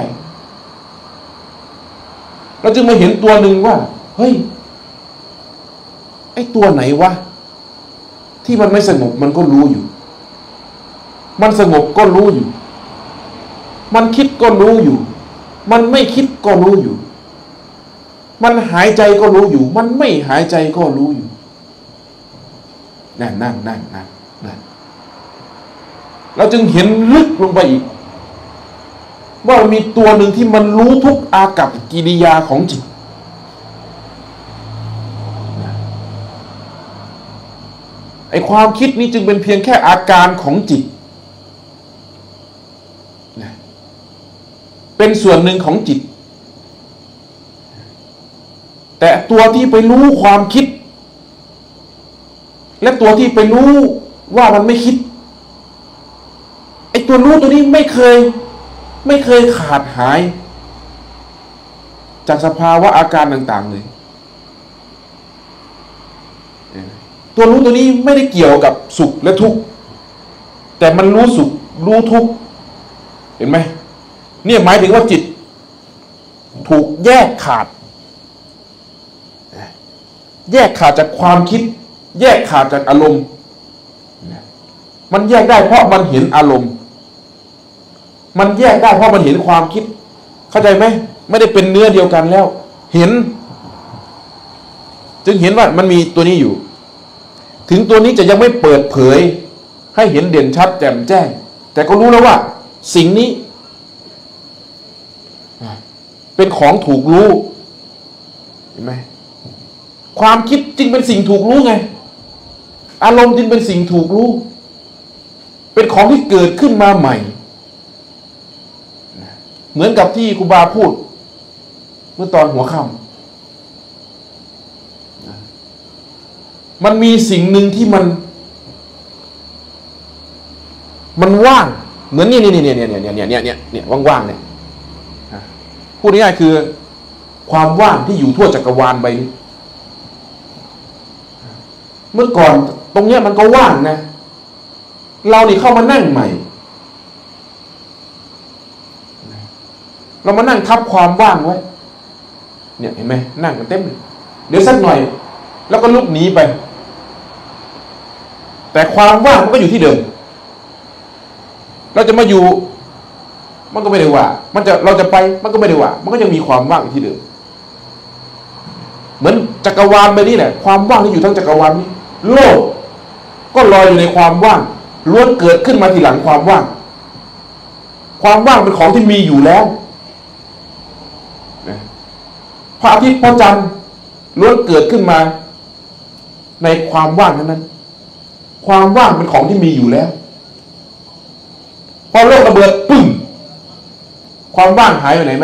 เราจึงมาเห็นตัวหนึ่งว่าเฮ้ยไอ้ตัวไหนวะที่มันไม่สงบมันก็รู้อยู่มันสงบก็รู้อยู่มันคิดก็รู้อยู่มันไม่คิดก็รู้อยู่มันหายใจก็รู้อยู่มันไม่หายใจก็รู้อยู่นั่นนั่นนั่นนั่นนั่นเราจึงเห็นลึกลงไปอีกว่ามีตัวหนึ่งที่มันรู้ทุกอากัปกิริยาของจิตไอ้ความคิดนี้จึงเป็นเพียงแค่อาการของจิตเป็นส่วนหนึ่งของจิตแต่ตัวที่ไปรู้ความคิดและตัวที่ไปรู้ว่ามันไม่คิดไอ้ตัวรู้ตัวนี้ไม่เคยไม่เคยขาดหายจากสภาวะอาการต่างๆเลยตัวรู้ตัวนี้ไม่ได้เกี่ยวกับสุขและทุกข์แต่มันรู้สุขรู้ทุกข์เห็นไหมเนี่ยหมายถึงว่าจิตถูกแยกขาดแยกขาดจากความคิดแยกขาดจากอารมณ์มันแยกได้เพราะมันเห็นอารมณ์มันแยกได้เพราะมันเห็นความคิดเข้าใจไหมไม่ได้เป็นเนื้อเดียวกันแล้วเห็นจึงเห็นว่ามันมีตัวนี้อยู่ถึงตัวนี้จะยังไม่เปิดเผยให้เห็นเด่นชัดแจ่มแจ้งแต่ก็รู้แล้วว่าสิ่งนี้เป็นของถูกรู้เห็นไหมความคิดจึงเป็นสิ่งถูกรู้ไงอารมณ์จึงเป็นสิ่งถูกรู้เป็นของที่เกิดขึ้นมาใหม่เหมือนกับที่ครูบาพูดเมื่อตอนหัวค่ำมันมีสิ่งหนึ่งที่มันมันว่างเหมือนนี่นี่นี่เนี่ยเนี่ยเนี่ยเนี่ยเนี่ยเนี่ยว่างๆเนี่ยพูดง่ายๆคือความว่างที่อยู่ทั่วจักรวาลใบนี้เมื่อก่อนตรงเนี้ยมันก็ว่างนะเรานี่เข้ามานั่งใหม่เรามานั่งทับความว่างไว้เนี่ยเห็นไหมนั่งกันเต็มเลยเดี๋ยวสักหน่อยแล้วก็ลุกหนีไปแต่ความว่างมันก็อยู่ที่เดิมเราจะมาอยู่มันก็ไม่ได้ว่ามันจะเราจะไปมันก็ไม่ได้ว่ามันก็ยังมีความว่างอยู่ที่เดิมเหมือนจักรวาลไปนี่แหละความว่างที่อยู่ทั้งจักรวาลนี้โลกก็ลอยอยู่ในความว่างล้วนเกิดขึ้นมาทีหลังความว่างความว่างเป็นของที่มีอยู่แล้วพระอาทิตย์พระจันทร์ล้วนเกิดขึ้นมาในความว่างนั้นความว่างเป็นของที่มีอยู่แล้วพอโลกระเบิดปึ้งความว่างหายไปไหนไหม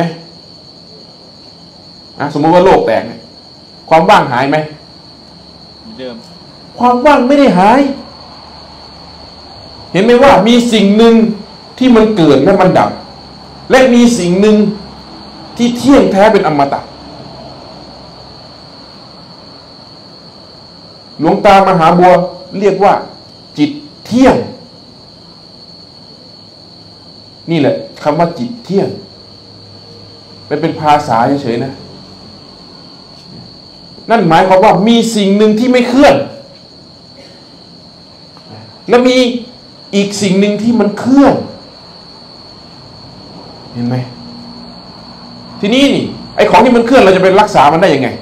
อ่ะสมมติว่าโลกแตกเนี่ยความว่างหายไหมเดิมความว่างไม่ได้หายเห็นไหมว่ามีสิ่งหนึ่งที่มันเกิดและมันดับและมีสิ่งหนึ่งที่เที่ยงแท้เป็นอมตะหลวงตามหาบัวเรียกว่าจิตเที่ยงนี่แหละคำว่าจิตเที่ยงมันเป็นภาษาเฉยๆนะนั่นหมายความว่ามีสิ่งหนึ่งที่ไม่เคลื่อนและมีอีกสิ่งหนึ่งที่มันเคลื่อนเห็นไหมทีนี้นี่ไอ้ของที่มันเคลื่อนเราจะไปรักษามันได้ยังไง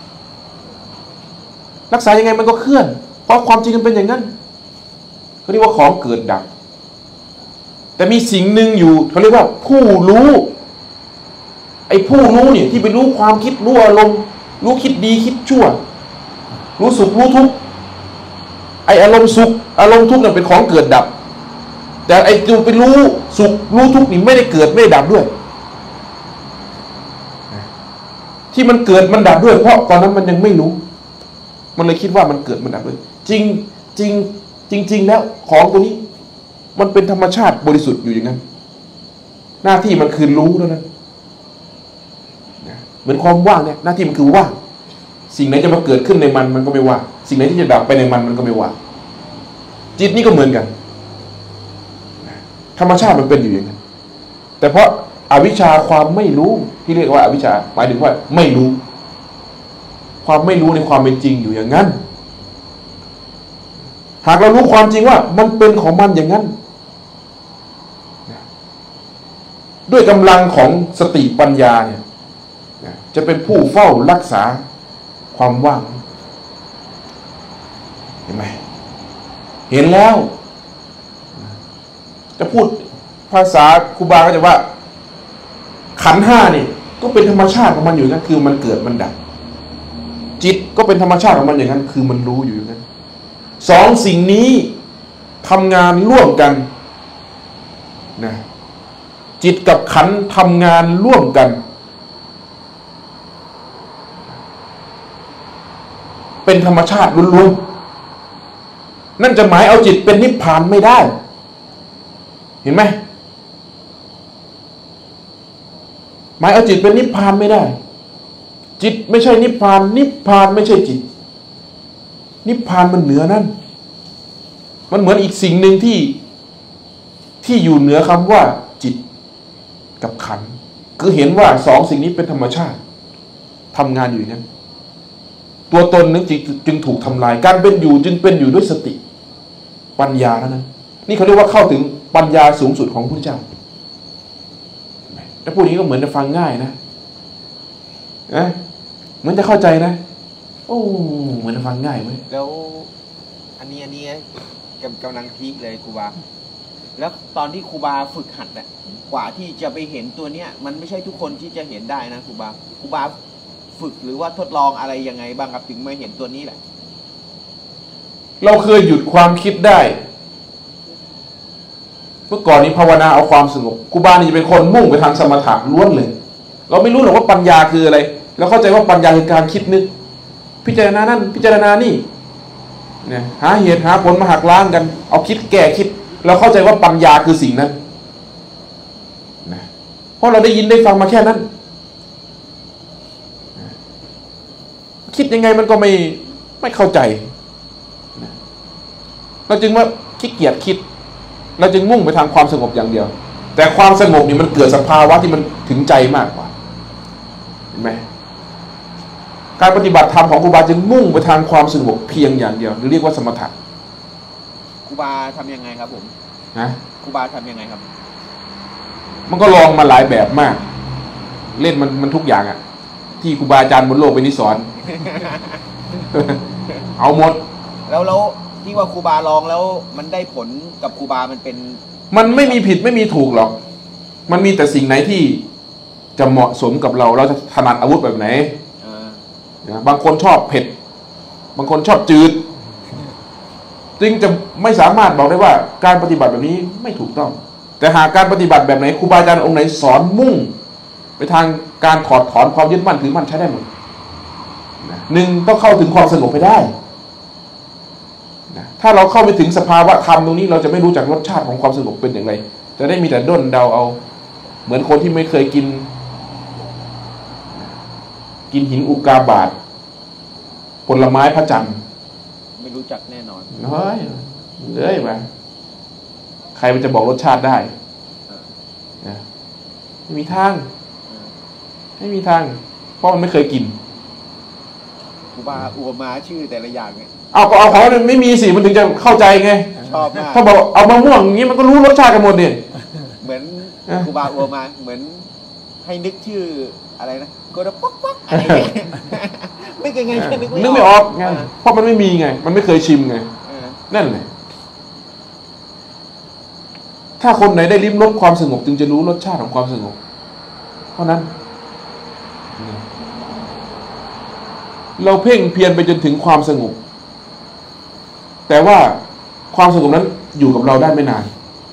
รักษายังไงมันก็เคลื่อนเพราะความจริงมันเป็นอย่างนั้นเขาเรียกว่าของเกิดดับแต่มีสิ่งหนึ่งอยู่เขาเรียกว่าผู้รู้ไอ้ผู้รู้เนี่ยที่ไปรู้ความคิดรู้อารมณ์รู้คิดดีคิดชั่วรู้สุขรู้ทุกข์ไอ้อารมณ์สุขอารมณ์ทุกข์เนี่ยเป็นของเกิดดับแต่ไอ้ตัวไปรู้สุขรู้ทุกข์นี่ไม่ได้เกิดไม่ได้ดับด้วยที่มันเกิดมันดับด้วยเพราะตอนนั้นมันยังไม่รู้มันเลยคิดว่ามันเกิดมันดับด้วยจริงจริงจริงๆแล้วของตัวนี้มันเป็นธรรมชาติบริสุทธิ์อยู่อย่างนั้นหน้าที่มันคือรู้เท่านั้นเหมือนความว่างเนี่ยหน้าที่มันคือว่างสิ่งไหนจะมาเกิดขึ้นในมันมันก็ไม่ว่างสิ่งไหนที่จะดับไปในมันมันก็ไม่ว่างจิตนี่ก็เหมือนกันธรรมชาติมันเป็นอยู่อย่างนั้นแต่เพราะอวิชชาความไม่รู้ที่เรียกว่าอวิชชาหมายถึงว่าไม่รู้ความไม่รู้ในความเป็นจริงอยู่อย่างนั้นหากเรารู้ความจริงว่ามันเป็นของมันอย่างนั้นด้วยกำลังของสติปัญญาเนี่ยจะเป็นผู้เฝ้ารักษาความว่างเห็นไหมเห็นแล้วจะพูดภาษาครูบาก็จะว่าขันธ์ห้านี่ก็เป็นธรรมชาติของมันอยู่อย่างนั้นคือมันเกิดมันดับจิตก็เป็นธรรมชาติของมันอย่างนั้นคือมันรู้อยู่อย่างนั้นสองสิ่งนี้ทำงานร่วมกันนะจิตกับขันธ์ทำงานร่วมกันเป็นธรรมชาติล้วนๆนั่นจะหมายเอาจิตเป็นนิพพานไม่ได้เห็นไหมหมายเอาจิตเป็นนิพพานไม่ได้จิตไม่ใช่นิพพานนิพพานไม่ใช่จิตนิพพานมันเหนือนั่นมันเหมือนอีกสิ่งหนึ่งที่ที่อยู่เหนือคำว่าจิตกับขันธ์คือเห็นว่าสองสิ่งนี้เป็นธรรมชาติทำงานอยู่อย่างนั้นตัวตนนึกจึงถูกทำลายการเป็นอยู่จึงเป็นอยู่ด้วยสติปัญญาเท่านั้นนี่เขาเรียกว่าเข้าถึงปัญญาสูงสุดของพระพุทธเจ้าถ้าพูดนี้ก็เหมือนจะฟังง่ายนะนะเหมือนจะเข้าใจนะโอ้เหมือนจะฟังง่ายไหมแล้วอันนี้อันนี้กำกำลังพีคเลยครูบาแล้วตอนที่ครูบาฝึกหัดเนี่ยกว่าที่จะไปเห็นตัวเนี้ยมันไม่ใช่ทุกคนที่จะเห็นได้นะครูบาครูบาฝึกหรือว่าทดลองอะไรยังไงบ้างครับถึงมาเห็นตัวนี้แหละเราเคยหยุดความคิดได้เมื่อก่อนนี้ภาวนาเอาความสงบครูบานี่จะเป็นคนมุ่งไปทางสมถะล้วนเลยเราไม่รู้หรอกว่าปัญญาคืออะไรเราเข้าใจว่าปัญญาคือการคิดนึกพิจารณานั่นพิจารณานี่เนี่ยหาเหตุหาผลมาหักล้างกันเอาคิดแก้คิดเราเข้าใจว่าปัญญาคือสิ่งนั้นนะเพราะเราได้ยินได้ฟังมาแค่นั้นคิดยังไงมันก็ไม่ไม่เข้าใจเราจึงว่าขี้เกียจคิดเราจึงมุ่งไปทางความสงบอย่างเดียวแต่ความสงบนี่มันเกิดสภาวะที่มันถึงใจมากกว่าเห็นไหมการปฏิบัติธรรมของครูบาจึงมุ่งไปทางความสงบเพียงอย่างเดียวหรือเรียกว่าสมถะครูบาทำยังไงครับผมนะครูบาทำยังไงครับมันก็ลองมาหลายแบบมากเล่นมันมันทุกอย่างอะที่ครูบาอาจารย์บนโลกเป็นนิสอนเอาหมดแล้วแล้วที่ว่าครูบาลองแล้วมันได้ผลกับครูบามันเป็นมันไม่มีผิดไม่มีถูกหรอกมันมีแต่สิ่งไหนที่จะเหมาะสมกับเราเราจะถนัดอาวุธแบบไหนบางคนชอบเผ็ดบางคนชอบจืดจึงจะไม่สามารถบอกได้ว่าการปฏิบัติแบบนี้ไม่ถูกต้องแต่หากการปฏิบัติแบบไหนครูบาอาจารย์องค์ไหนสอนมุ่งไปทางการถอดถอนความยึดมั่นถือมั่นใช้ได้หมดหนึ่งต้องเข้าถึงความสงบไปได้ถ้าเราเข้าไปถึงสภาวะธรรมตรงนี้เราจะไม่รู้จักรสชาติของความสงบเป็นอย่างไรจะได้มีแต่ด้นเดาเอาเหมือนคนที่ไม่เคยกินกินหินอุกาบาตผลไม้พระจันทร์ไม่รู้จักแน่นอนน้อยเลยมาใครมันจะบอกรสชาติได้ไม่มีทางไม่มีทางเพราะมันไม่เคยกินครูบาอัวมาชื่อแต่ละอย่างไงเอาก็เอาของมันไม่มีสิมันถึงจะเข้าใจไงชอบมากถ้าบอกเอามะม่วงอย่างนี้มันก็รู้รสชาติกันหมดเนี่ยเหมือนครูบาอัวมาเหมือนให้นึกชื่ออะไรนะโกระป๊อกป๊อกอะไรไม่เคยไงนึกไม่ออกนึกไม่ออกไงเพราะมันไม่มีไงมันไม่เคยชิมไงนั่นแหละถ้าคนไหนได้ลิ้มรสความสงบจึงจะรู้รสชาติของความสงบเพราะนั้นเราเพ่งเพียรไปจนถึงความสงบแต่ว่าความสงบนั้นอยู่กับเราได้ไม่นาน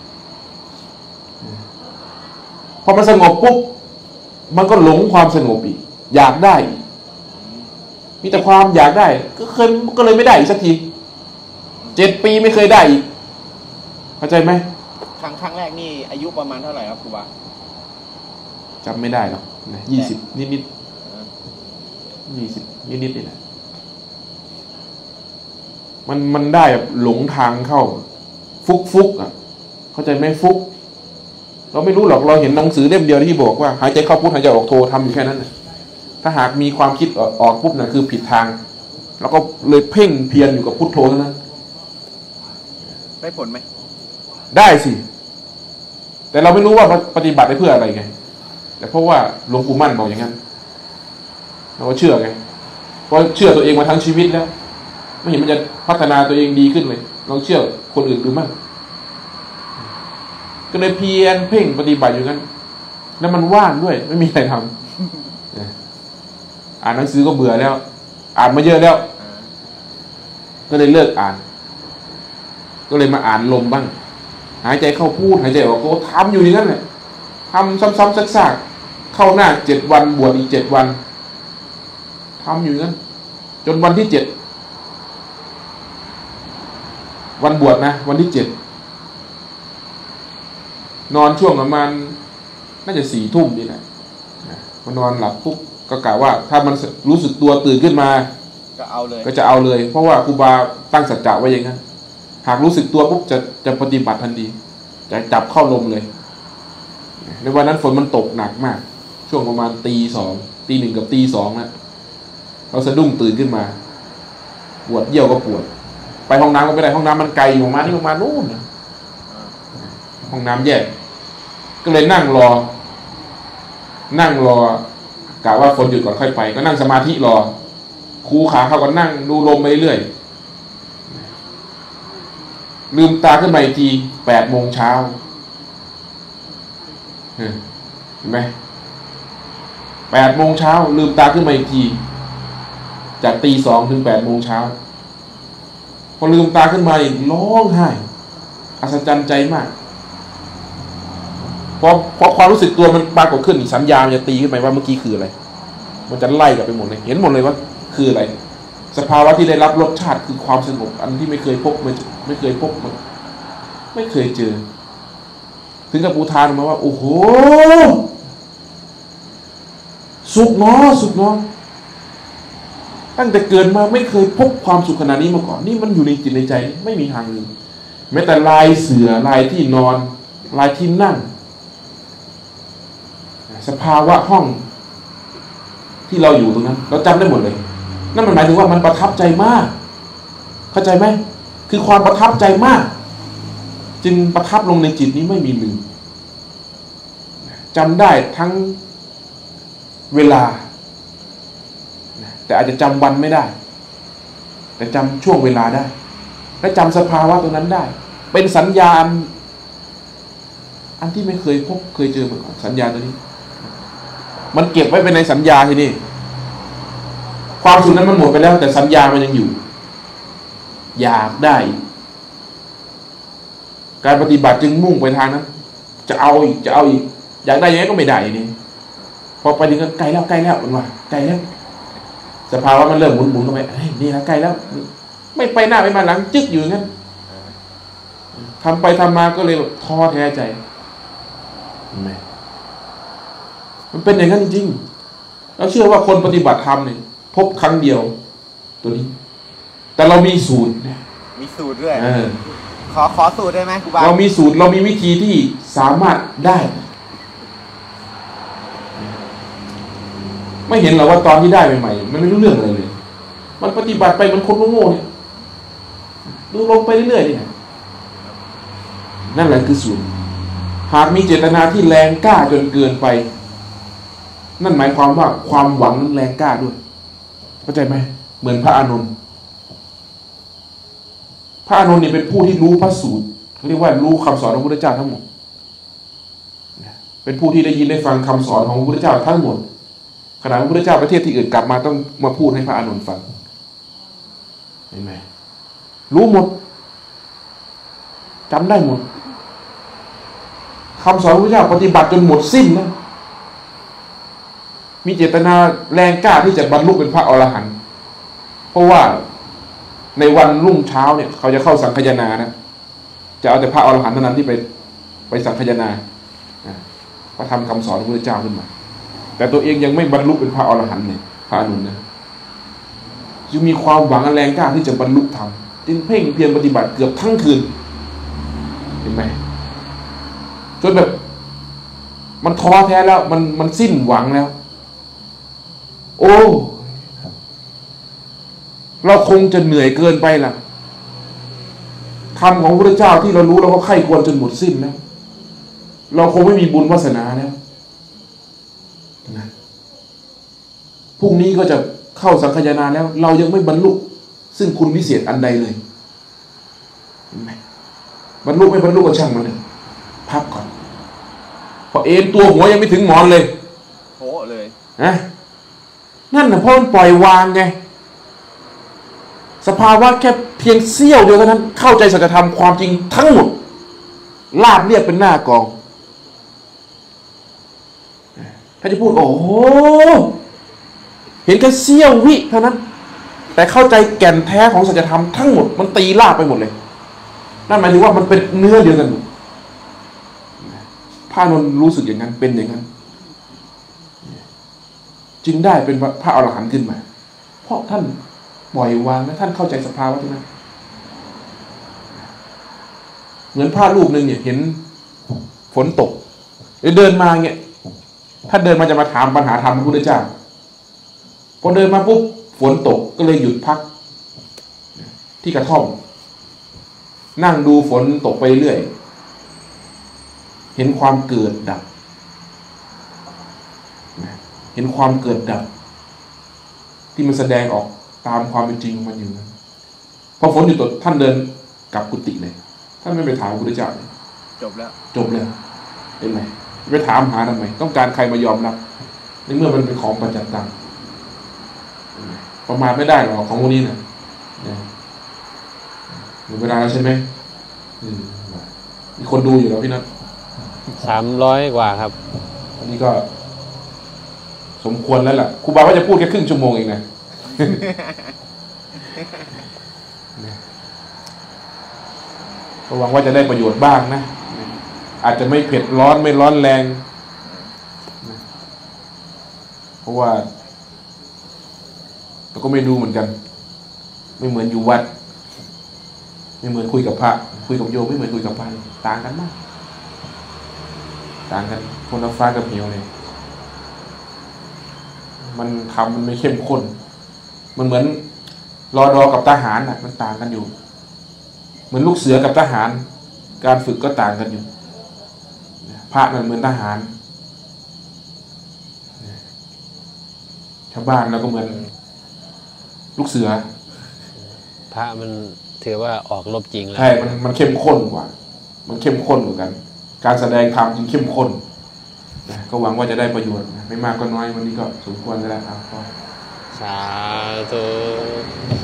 พอมันสงบปุ๊บมันก็หลงความสงบอีกอยากได้มีแต่ความอยากได้ก็เคยก็เลยไม่ได้อีกสักทีเจ็ดปีไม่เคยได้อีกเข้าใจไหมครั้งครั้งแรกนี่อายุประมาณเท่าไหร่ครับครูบาจำไม่ได้หรอกยี่สิบนิดนิดยี่สิบนิดนิดนี่แหละมันมันได้แบบหลงทางเข้าฟุกฟุกอ่ะเข้าใจไหมฟุกเราไม่รู้หรอกเราเห็นหนังสือเล่มเดียวที่บอกว่าหายใจเข้าพุทหายใจออกโททำอยู่แค่นั้นนะถ้าหากมีความคิดออกปุ๊บน่ะคือผิดทางแล้วก็เลยเพ่งเพียรอยู่กับพุทโธเท่านั้นได้ผลไหมได้สิแต่เราไม่รู้ว่าปฏิบัติไปเพื่ออะไรไงแต่เพราะว่าหลวงปู่มั่นบอกอย่างนั้นเราก็เชื่อไงเพราะเชื่อตัวเองมาทั้งชีวิตแล้วไม่เห็นมันจะพัฒนาตัวเองดีขึ้นเลยลองเชื่อคนอื่นดูมั่งก็เลยเพียรเพ่งปฏิบัติอยู่งั้นแล้วมันว่างด้วยไม่มีอะไรทำอ่านหนังสือก็เบื่อแล้วอ่านมาเยอะแล้วก็เลยเลิกอ่านก็เลยมาอ่านลมบ้างหายใจเข้าพูดหายใจออกก็ทำอยู่อย่างนั้นแหละทำซ้ำๆซักๆเข้าหน้าเจ็ดวันบวชอีกเจ็ดวันทำอยู่งั้นจนวันที่เจ็ดวันบวชนะวันที่เจ็ดนอนช่วงประมาณน่าจะสี่ทุ่มนี่แหละพอนอนหลับปุ๊บก็กล่าวว่าถ้ามันรู้สึกตัวตื่นขึ้นมาก็เอาเลยก็จะเอาเลยเพราะว่าครูบาตั้งสัจจะไว้อย่างนั้นหากรู้สึกตัวปุ๊บจะจะปฏิบัติทันทีจะจับเข้าลมเลยในวันนั้นฝนมันตกหนักมากช่วงประมาณตีสองตีหนึ่งกับตีสองนะเราสะดุ้งตื่นขึ้นมาปวดเยี่ยวก็ปวดไปห้องน้ำก็ไม่ได้ห้องน้ำมันไกลอยู่ประมาณนี้ประมาณนู้นห้องน้ำแยกก็เลยนั่งรอนั่งรอกะว่าฝนหยุดก่อนค่อยไปก็นั่งสมาธิรอครูขาเขาก็นั่งดูลมไปเรื่อยลืมตาขึ้นมาอีกทีแปดโมงเช้าเห็นไหมแปดโมงเช้าลืมตาขึ้นมาอีกทีจากตีสองถึงแปดโมงเช้าพอลืมตาขึ้นมาร้องไห้อัศจรรย์ใจมากพอพอความรู้สึกตัวมันปรากฏขึ้นสัญญามันจะตีขึ้นไปว่าเมื่อกี้คืออะไรมันจะไล่กลับไปหมดเลยเห็นหมดเลยว่าคืออะไรสภาวะที่ได้รับรสชาติคือความสงบอันที่ไม่เคยพบไม่ไม่เคยพบมันไม่เคยเจอถึงกับอุทานมาว่าโอ้โหสุขเนาะสุขเนาะตั้งแต่เกิดมาไม่เคยพบความสุขขนาดนี้มาก่อนนี่มันอยู่ในจิตในใจไม่มีทางลืมแม้แต่ลายเสือลายที่นอนลายที่นั่งสภาวะห้องที่เราอยู่ตรงนั้นเราจำได้หมดเลยนั่นมันหมายถึงว่ามันประทับใจมากเข้าใจไหมคือความประทับใจมากจึงประทับลงในจิตนี้ไม่มีลืมจำได้ทั้งเวลาแต่อาจจะจำวันไม่ได้แต่จำช่วงเวลาได้และจำสภาวะตรงนั้นได้เป็นสัญญาณอันที่ไม่เคยพบเคยเจอมาก่อนสัญญาตัวนี้มันเก็บไว้เป็นในสัญญาทีนี้ความสุขนั้นมันหมดไปแล้วแต่สัญญามันยังอยู่อยากได้ การปฏิบัติจึงมุ่งไปทางนั้นจะเอาอีกจะเอาอีกอยากได้ยังไงก็ไม่ได้นี่พอไปถึงก็ใกล้แล้วใกล้แล้วมันว่าใกล้แล้วสภาวะมันเริ่มหมุนหมุนเข้าไปนี่นะใกล้แล้วไม่ไปหน้าไม่มาหลังจึ๊กอยู่งั้นทำไปทำมาก็เลยแบบท้อแท้ใจมันเป็นอย่างนั้นจริงๆเราเชื่อว่าคนปฏิบัติธรรมเนี่ยพบครั้งเดียวตัวนี้แต่เรามีสูตรมีสูตรด้วยขอขอสูตรได้ไหมครูบาเรามีสูตรเรามีวิธีที่สามารถได้ไม่เห็นหรอว่าตอนที่ได้ใหม่ๆมันไม่รู้เรื่องอะไรเลยมันปฏิบัติไปมันคนโง่ๆเนี่ยดูลงไปเรื่อยๆนี่นั่นแหละคือสูตรหากมีเจตนาที่แรงกล้าจนเกินไปนั่นหมายความว่าความหวังแรงกล้าด้วยเข้าใจไหมเหมือนพระอานนท์พระอานนท์นี่เป็นผู้ที่รู้พระสูตรเรียกว่ารู้คำสอนของพระพุทธเจ้าทั้งหมดเป็นผู้ที่ได้ยินได้ฟังคำสอนของพระพุทธเจ้าทั้งหมดขณะพระพุทธเจ้าประเทศที่อื่นกลับมาต้องมาพูดให้พระอานนท์ฟังเห็นไหมรู้หมดจำได้หมดคำสอนพระพุทธเจ้าปฏิบัติจนหมดสิ้นนะมีเจตนาแรงกล้าที่จะบรรลุเป็นพระอรหันต์เพราะว่าในวันรุ่งเช้าเนี่ยเขาจะเข้าสังคายนานะจะเอาแต่พระอรหันต์เท่านั้นที่ไปไปสังคายนาพระธรรมคำสอนของพระพุทธเจ้าขึ้นมาแต่ตัวเองยังไม่บรรลุเป็นพระอรหันต์เลยพระอนุนนะยังมีความหวังแรงกล้าที่จะบรรลุธรรมจึงเพ่งเพียรปฏิบัติเกือบทั้งคืนเห็นไหมจนแบบมันท้อแท้แล้วมันมันสิ้นหวังแล้วโอ้เราคงจะเหนื่อยเกินไปล่ะคำของพระเจ้าที่เรารู้เราก็ไข้ควรจนหมดสิ้นแล้วเราคงไม่มีบุญวาสนาแล้วนะพรุ่งนี้ก็จะเข้าสังคายนาแล้วเรายังไม่บรรลุซึ่งคุณวิเศษอันใดเลยเห็นไหมบรรลุไม่บรรลุก็ช่างมันเลยพักก่อนพอเอ็นตัวหัวยังไม่ถึงหมอนเลยโอ้เลยนะนั่นน่ะเพราะมันปล่อยวางไงสภาวะแค่เพียงเสี้ยวเดียวเท่านั้นเข้าใจสัจธรรมความจริงทั้งหมดลาบเรียบเป็นหน้ากองถ้าจะพูดโอ้โหเห็นแค่เสี้ยววิเท่านั้นแต่เข้าใจแก่นแท้ของสัจธรรมทั้งหมดมันตีลาบไปหมดเลยนั่นหมายถึงว่ามันเป็นเนื้อเดียวกันพระนนท์รู้สึกอย่างนั้นเป็นอย่างนั้นจึงได้เป็นพระอรหันต์ขึ้นมาเพราะท่านปล่อยวางและท่านเข้าใจสภาวะตรงนั้นเหมือนพระรูปหนึ่งเนี่ยเห็นฝนตกเดินมาเนี่ยถ้าเดินมาจะมาถามปัญหาธรรมพระพุทธเจ้าพอเดินมาปุ๊บฝนตกก็เลยหยุดพักที่กระท่อมนั่งดูฝนตกไปเรื่อยเห็นความเกิดดับเห็นความเกิดดับที่มันแสดงออกตามความเป็นจริงของมันอยู่นะพอฝนหยุดตกท่านเดินกลับกุฏิเลยท่านไม่ไปถามพระพุทธเจ้าจบแล้วจบเลยเห็นไหมไปถามหาทำไมต้องการใครมายอมรับในเมื่อมันเป็นของปัจจัยตังประมาทไม่ได้หรอกของพวกนี้นะหมดเวลาแล้วใช่ไหมมีคนดูอยู่แล้วพี่นัทสามร้อยกว่าครับอันนี้ก็สมควรแล้วล่ะครูบาว่าจะพูดแค่ครึ่งชั่วโมงเองนะก็หวังว่าจะได้ประโยชน์บ้างนะอาจจะไม่เผ็ดร้อนไม่ร้อนแรงเพราะว่าเราก็ไม่ดูเหมือนกันไม่เหมือนอยู่วัดไม่เหมือนคุยกับพระคุยกับโยมไม่เหมือนคุยกับพระต่างกันมากต่างกันคนละฟ้ากับเหวเลยมันทำมันไม่เข้มข้นมันเหมือนรอดอกับทหารน่ะมันต่างกันอยู่เหมือนลูกเสือกับทหารการฝึกก็ต่างกันอยู่พระนั่นเหมือนทหารชาวบ้านเราก็เหมือนลูกเสือพระมันถือว่าออกรบจริงแล้วใช่มันมันเข้มข้นกว่ามันเข้มข้นกว่ากันการแสดงธรรมจึงเข้มข้นก็หวังว่าจะได้ประโยชน์ไม่มากก็น้อยวันนี้ก็สมควรแล้วครับสาธุ